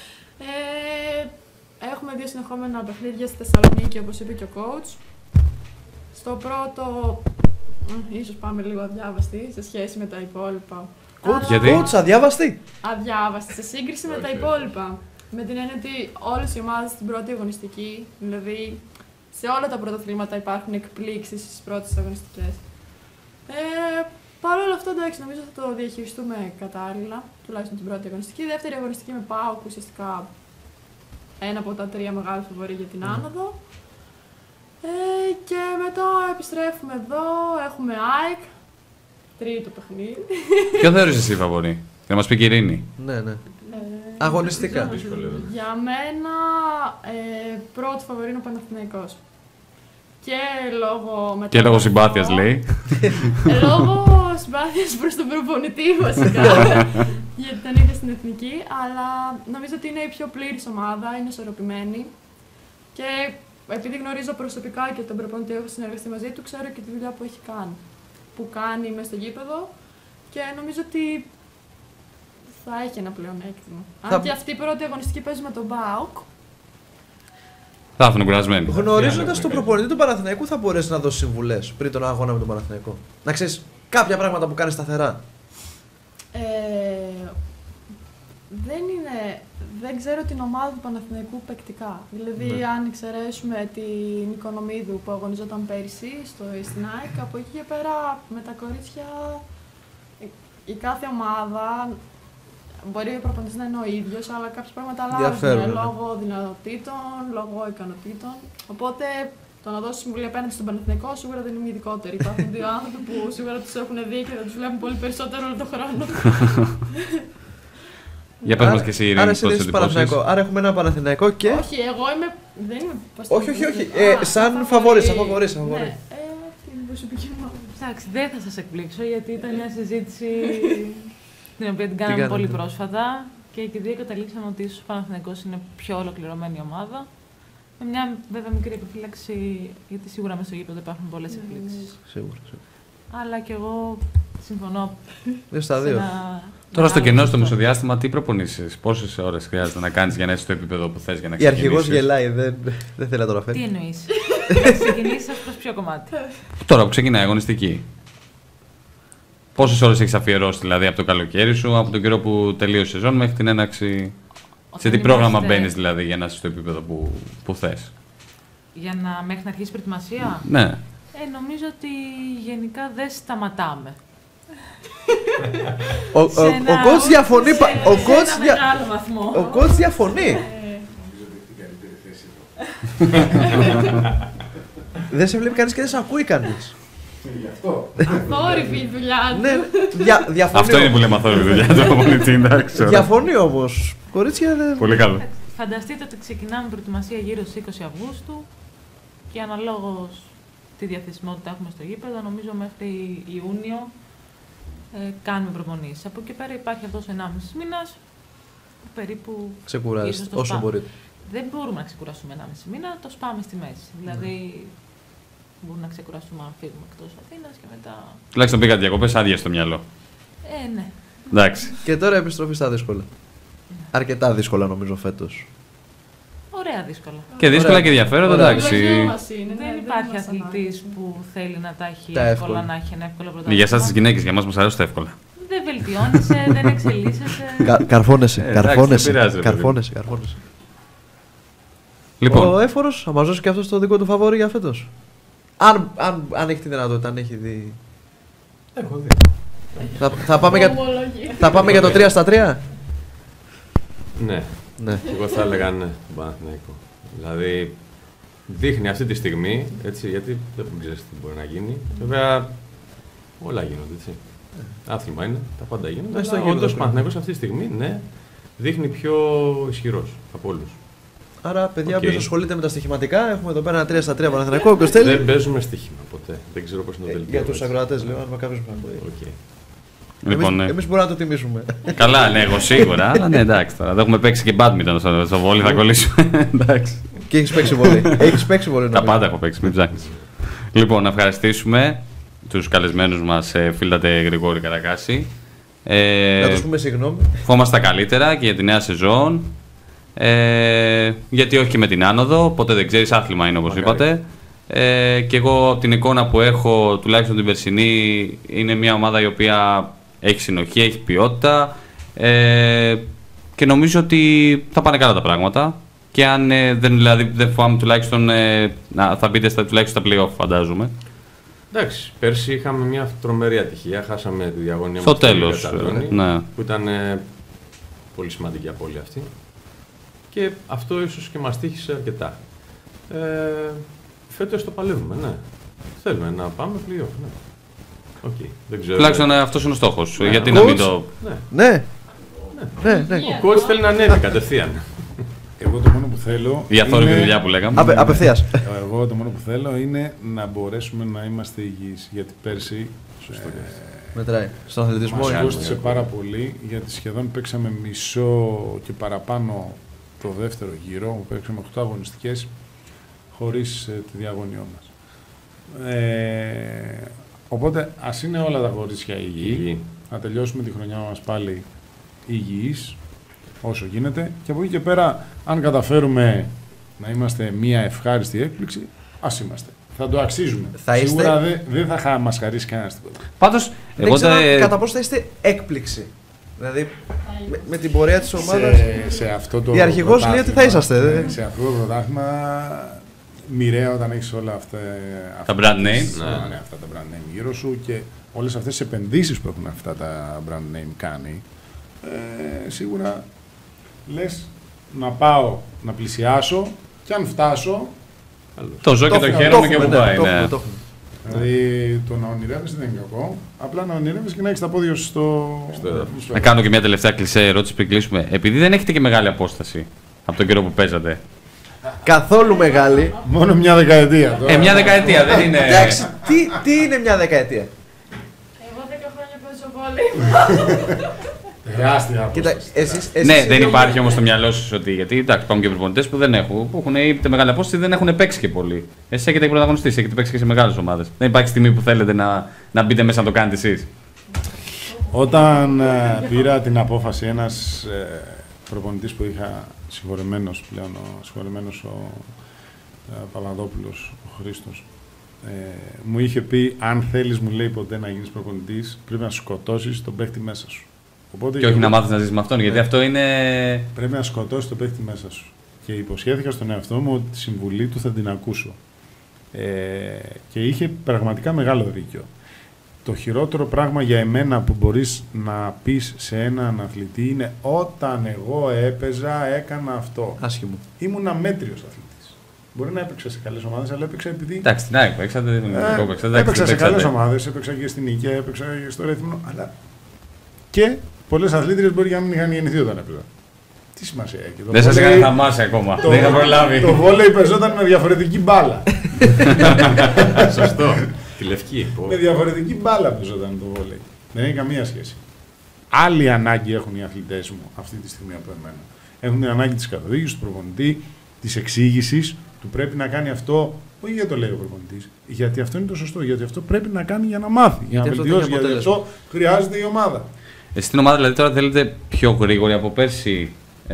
Έχουμε 2 συνεχόμενα παιχνίδια στη Θεσσαλονίκη, όπως είπε και ο coach. Στο πρώτο, ίσως πάμε λίγο αδιάβαστοι σε σχέση με τα υπόλοιπα. Coach, αδιάβαστη. Αδιάβαστη, σε σύγκριση με τα υπόλοιπα. Με την έννοια ότι όλες οι ομάδες στην πρώτη αγωνιστική, δηλαδή σε όλα τα πρωταθλήματα υπάρχουν εκπλήξεις στις πρώτες αγωνιστικές. Παρ' όλα αυτά, εντάξει, νομίζω θα το διαχειριστούμε κατάλληλα, τουλάχιστον την πρώτη αγωνιστική. Η δεύτερη αγωνιστική με ΠΑΟΚ, ουσιαστικά ένα από τα 3 μεγάλα φαβορί για την άνοδο. Και μετά επιστρέφουμε εδώ, έχουμε ΑΕΚ, τρίτο παιχνίδι. Ποιο θεωρείς εσύ φαβορί, να μας πει και η Ειρήνη. Ναι. Αγωνιστικά. Για μένα, πρώτο φαβορί είναι ο Παναθηναϊκός. Και λόγω συμπάθειας, λέει. Λόγω συμπάθειας προς τον προπονητή, βασικά. Γιατί τον είχα στην εθνική, αλλά νομίζω ότι είναι η πιο πλήρης ομάδα, είναι ισορροπημένη. Και επειδή γνωρίζω προσωπικά και τον προπονητή, έχω συνεργαστεί μαζί του, ξέρω και τη δουλειά που έχει κάνει. Που κάνει μέσα στο γήπεδο και νομίζω ότι θα έχει ένα πλεονέκτημα. Αν και αυτή η πρώτη αγωνιστική παίζει με τον ΠΑΟΚ. Θα έρθουν κουρασμένοι. Γνωρίζοντας τον προπονητή του Παναθηναϊκού, θα μπορέσει να δώσει συμβουλές πριν τον αγώνα με τον Παναθηναϊκό. Να ξέρεις κάποια πράγματα που κάνει σταθερά. Δεν ξέρω την ομάδα του Παναθηναϊκού παικτικά. Δηλαδή, αν εξαιρέσουμε την Οικονομίδου που αγωνιζόταν πέρυσι στην ΑΕΚ, από εκεί και πέρα με τα κορίτσια η κάθε ομάδα μπορεί ο προπονητής να είναι ο ίδιος, αλλά κάποια πράγματα αλλάζουν λόγω δυνατοτήτων, λόγω ικανοτήτων. Οπότε το να δώσω συμβουλή απέναντι στον Παναθηναϊκό σίγουρα δεν είναι ειδικότεροι. Υπάρχουν 2 άνθρωποι που σίγουρα τους έχουν δει και θα τους βλέπουν πολύ περισσότερο όλο τον χρόνο. Για πες μας και εσύ, Ειρήνη, πώς εντυπώσεις. Άρα έχουμε ένα Παναθηναϊκό και... Όχι, εγώ είμαι... δεν είμαι... Όχι. Σαν φαβορί. Ναι, αυτή είναι η προσωπική μου. Εντάξει, δεν θα σας εκπλήξω, γιατί ήταν μια συζήτηση την οποία την κάναμε πολύ πρόσφατα και οι δύο καταλήξαμε ότι ίσως ο Παναθηναϊκός είναι πιο ολοκληρωμένη ομάδα. Με μια βέβαια μικρή επιφύλαξη, γιατί σίγουρα μέσα στο γήπεδο υπάρχουν πολλές εκπλήξεις. Σίγουρα. Αλλά και εγώ συμφωνώ. Στα δύο. Τώρα στο κενό, στο μεσοδιάστημα, τι προπονήσεις, πόσες ώρες χρειάζεται να κάνεις για να είσαι στο επίπεδο που θες για να ξεκινήσεις. Η αρχηγός γελάει, δεν θέλει να το αναφέρει. Τι εννοείς, να ξεκινήσεις προς ποιο κομμάτι. Τώρα που ξεκινάει η αγωνιστική. Πόσες ώρες έχεις αφιερώσει δηλαδή από το καλοκαίρι σου, από τον καιρό που τελείωσε η σεζόν μέχρι την έναρξη. Σε τι πρόγραμμα μπαίνεις δηλαδή για να είσαι στο επίπεδο που θες. Μέχρι να αρχίσει η προετοιμασία. Ναι. Νομίζω ότι γενικά δεν σταματάμε. Ο coach διαφωνεί. Ο coach διαφωνεί. Δεν σε βλέπει κανείς και δεν σε ακούει κανείς. Γι' αυτό. Αθόρυβη η δουλειά του. Διαφωνεί. Αυτό είναι που λέμε αθόρυβη δουλειά του. Διαφωνεί όμως. Κορίτσια δεν... Πολύ καλό. Φανταστείτε ότι ξεκινάμε προετοιμασία γύρω στις 20 Αυγούστου και αναλόγως τη διαθεσιμότητα έχουμε στο γήπεδο, νομίζω μέχρι Ιούνιο κάνουμε προπονήσεις. Από εκεί πέρα υπάρχει αυτός ο 1,5 μήνας που περίπου ξεκουράζεστε όσο μπορείτε. Δεν μπορούμε να ξεκουράσουμε 1,5 μήνα, το σπάμε στη μέση. Δηλαδή μπορούμε να ξεκουράσουμε αν φύγουμε εκτός Αθήνας και μετά... Τουλάχιστον πήγατε διακοπές άδεια στο μυαλό. Ναι. Εντάξει. Και τώρα επιστροφή στα δύσκολα. Αρκετά δύσκολα νομίζω φέτος. Ωραία δύσκολα. Και δύσκολα και ενδιαφέροντα, εντάξει. Δεν υπάρχει αθλητής που θέλει να τα έχει εύκολα, να έχει ένα εύκολο πρωτάθλημα. Για εσάς τις γυναίκες, για εμάς μας αρέσουν τα εύκολα. Δεν βελτιώνεσαι, δεν εξελίσσεσαι. Καρφώνεσαι. Λοιπόν. Ο Έφορος θα μας δώσει και αυτός το δικό του φαβόρι για φέτος. Αν έχει τη δυνατότητα, αν έχει δει. Έχω δει. Θα πάμε για το 3 στα 3. Ναι. Ναι. Εγώ θα έλεγα ναι, τον Παναθηναϊκό. Δηλαδή, δείχνει αυτή τη στιγμή, έτσι, γιατί δεν ξέρεις τι μπορεί να γίνει. Βέβαια, όλα γίνονται, έτσι. Άθλημα είναι, τα πάντα γίνονται. Αλλά όντως ο Παναθηναϊκός αυτή τη στιγμή, ναι, δείχνει πιο ισχυρός από όλους. Άρα, παιδιά, όποιος ασχολείται με τα στοιχηματικά, έχουμε εδώ πέρα ένα 3 στα 3 Παναθηναϊκό. Κωστέλη. Δεν παίζουμε στοίχημα ποτέ. Δεν ξέρω πώς είναι το δελτίο. Για τους ακροατές, λέω, αν κάποιος μου ακούει. Λοιπόν, εμείς μπορούμε να το τιμήσουμε. Καλά, ναι, εγώ σίγουρα. Αλλά ναι, εντάξει τώρα. Δεν έχουμε παίξει και μπάντμιντον στο βόλι, θα κολλήσουμε. Εντάξει. Και έχεις παίξει βόλι. Έχεις παίξει βόλι. Τα πάντα έχω παίξει, μην ψάχνεις. Λοιπόν, να ευχαριστήσουμε τους καλεσμένους μας, φίλατε Γρηγόρη Καρακάση. Να τους πούμε συγγνώμη. Ευχόμαστε τα καλύτερα και για τη νέα σεζόν. Γιατί όχι και με την άνοδο, ποτέ δεν ξέρεις, άθλημα είναι όπως είπατε. Και εγώ από την εικόνα που έχω, τουλάχιστον την περσινή, είναι μια ομάδα η οποία έχει συνοχή, έχει ποιότητα και νομίζω ότι θα πάνε καλά τα πράγματα. Και αν δεν φοβάμαι τουλάχιστον θα μπείτε τουλάχιστον στα play-off, φαντάζομαι. Εντάξει, πέρσι είχαμε μια τρομερή ατυχία. Χάσαμε τη διαγωνία στο τέλος, ναι. Που ήταν πολύ σημαντική απώλεια αυτή. Και αυτό ίσως και μας τύχησε αρκετά. Φέτος το παλεύουμε, ναι. Θέλουμε να πάμε play-off, ναι. Okay. Δεν ξέρω. Τουλάχιστον αυτός είναι ο στόχος. Ναι. Γιατί να μην το. Ναι. Ο coach θέλει να ανέβει κατευθείαν. Εγώ το μόνο που θέλω. Η αθόρυβη δουλειά που λέγαμε. Απευθείας. Εγώ το μόνο που θέλω είναι να μπορέσουμε να είμαστε υγιείς. Γιατί πέρσι. Μετράει. Στον αθλητισμό μας κόστησε πάρα πολύ, γιατί σχεδόν παίξαμε μισό και παραπάνω το δεύτερο γύρο. Παίξαμε 8 αγωνιστικές χωρίς τη διαγωνιό μας. Οπότε ας είναι όλα τα κορίτσια υγιή. Να τελειώσουμε τη χρονιά μας πάλι υγιείς όσο γίνεται. Και από εκεί και πέρα, αν καταφέρουμε να είμαστε μια ευχάριστη έκπληξη, ας είμαστε. Θα το αξίζουμε. Σίγουρα δεν θα μας χαρίσει κανένας τίποτα. Πάντως, δεν ξέρω κατά πόσο θα είστε έκπληξη. Δηλαδή, με την πορεία της ομάδας. Σε αυτό το η αρχηγός λέει ότι θα είσαστε. Σε αυτό το πρωτάθλημα, μοιραία όταν έχεις όλα αυτά τα brand name. Ναι, αυτά τα brand name γύρω σου και όλες αυτές τις επενδύσεις που έχουν αυτά τα brand name κάνει, σίγουρα λες να πάω να πλησιάσω και αν φτάσω. Το ζω και το χαίρομαι και που πάει. Δηλαδή το να ονειρεύεσαι δεν είναι κακό. Απλά να ονειρεύεσαι και να έχεις τα πόδια σου στο. Να κάνω και μια τελευταία κλεισέ ερώτηση πριν κλείσουμε. Επειδή δεν έχετε και μεγάλη απόσταση από τον καιρό που παίζατε. Καθόλου μεγάλη. Μόνο μια δεκαετία. Μια δεκαετία δεν είναι. Εντάξει, τι είναι μια δεκαετία. Εγώ 10 χρόνια παίζω βόλεϊ. Τεράστια απόσταση. Ναι, δεν υπάρχει όμως στο μυαλό σας ότι. Γιατί εντάξει, υπάρχουν και προπονητές που δεν έχουν. Που έχουν είτε μεγάλη απόσταση δεν έχουν παίξει και πολύ. Εσείς έχετε πρωταγωνιστείς, έχετε παίξει και σε μεγάλες ομάδες. Δεν υπάρχει στιγμή που θέλετε να μπείτε μέσα να το κάνετε εσείς. Όταν πήρα την απόφαση, ένας προπονητής που είχα συγχωρεμένος πλέον, ο Παπαδόπουλος, ο Χρήστος, μου είχε πει: αν θέλεις, μου λέει, ποτέ να γίνεις προπονητής, πρέπει να σκοτώσεις τον παίχτη μέσα σου. Οπότε, και όχι να μάθεις να ζεις με αυτόν, γιατί αυτό είναι. Πρέπει να σκοτώσεις τον παίχτη μέσα σου. Και υποσχέθηκα στον εαυτό μου ότι τη συμβουλή του θα την ακούσω. Και είχε πραγματικά μεγάλο δίκιο. Το χειρότερο πράγμα για εμένα που μπορείς να πεις σε έναν αθλητή είναι: όταν εγώ έπαιζα, έκανα αυτό. Άσχημο. Ήμουν αμέτριος αθλητής. Μπορεί να έπαιξα σε καλές ομάδες, αλλά έπαιξα επειδή. Εντάξει, την ΑΕΚ παίξατε. Έπαιξα σε καλές ομάδες, έπαιξα και στην Ικαία, έπαιξα και στο Ρέθυμνο. Αλλά και πολλές αθλήτριες μπορεί να μην είχαν γεννηθεί όταν έπαιζα. Τι σημασία έχει. Δεν σας έκανε θαμάσια ακόμα. Δεν είχα προλάβει. Το βόλεϊ παίζονταν με διαφορετική μπάλα. Σωστό. Τη λευκή. Με διαφορετική μπάλα παίζονταν το βόλεϊ. Δεν έχει καμία σχέση. Άλλη ανάγκη έχουν οι αθλητές μου αυτή τη στιγμή από εμένα. Έχουν την ανάγκη της καθοδήγησης του προπονητή, της εξήγησης, του πρέπει να κάνει αυτό. Όχι γιατί το λέει ο προπονητής, γιατί αυτό είναι το σωστό. Γιατί αυτό πρέπει να κάνει για να μάθει. Για να βελτιώσει. Γιατί αυτό χρειάζεται η ομάδα. Εσείς στην ομάδα δηλαδή τώρα θέλετε πιο γρήγορη από πέρσι.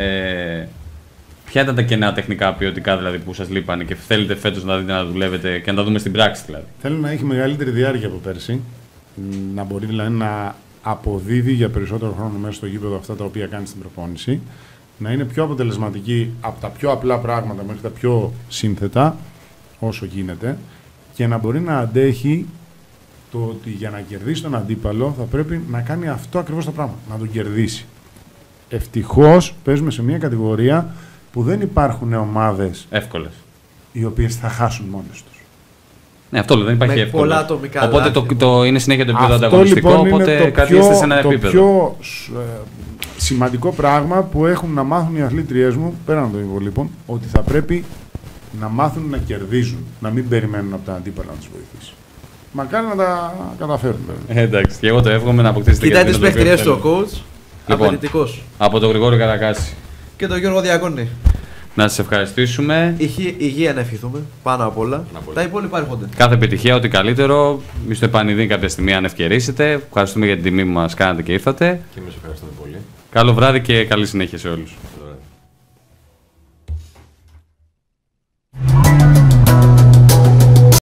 Ποια ήταν τα κενά τεχνικά, ποιοτικά δηλαδή που σας λείπανε και θέλετε φέτος να δείτε να δουλεύετε και να τα δούμε στην πράξη δηλαδή? Θέλω να έχει μεγαλύτερη διάρκεια από πέρσι. Να μπορεί δηλαδή να αποδίδει για περισσότερο χρόνο μέσα στο γήπεδο αυτά τα οποία κάνει στην προπόνηση. Να είναι πιο αποτελεσματική από τα πιο απλά πράγματα μέχρι τα πιο σύνθετα όσο γίνεται και να μπορεί να αντέχει το ότι για να κερδίσει τον αντίπαλο θα πρέπει να κάνει αυτό ακριβώς το πράγμα, να τον κερδίσει. Ευτυχώς παίζουμε σε μια κατηγορία που δεν υπάρχουν ομάδες Εύκολες. οι οποίες θα χάσουν μόνες τους. Ναι, αυτό λέω, δεν υπάρχει Με εύκολο. πολλά ατομικά Οπότε λάθη. είναι συνέχεια το επίπεδο Αυτό ανταγωνιστικό, λοιπόν οπότε είναι κρατήστε σε ένα επίπεδο. το πιο σημαντικό πράγμα που έχουν να μάθουν οι αθλήτριές μου, πέραν των υπολείπων, ότι θα πρέπει να μάθουν να κερδίζουν, να μην περιμένουν από τα αντίπαλα να τους βοηθήσει. Μακάρι να τα καταφέρουν. Εντάξει, και εγώ το εύχομαι να αποκτήσετε Κοιτάει και τις το οποίο παίχτριές του ο θέλετε. coach. Λοιπόν. Απαιτητικός. Από τον Γρηγόρη Καρακάση. Και τον Γιώργο Διακόνη. Να σας ευχαριστήσουμε. Υγεία να ευχηθούμε πάνω απ' όλα. απ' όλα. Τα υπόλοιπα έρχονται. Κάθε επιτυχία, ό,τι καλύτερο. Μη στο επανειδήν κάποια στιγμή αν ευκαιρίσετε. Ευχαριστούμε για την τιμή που μας κάνατε και ήρθατε. Και εμείς ευχαριστούμε πολύ. Καλό βράδυ και καλή συνέχεια σε όλους.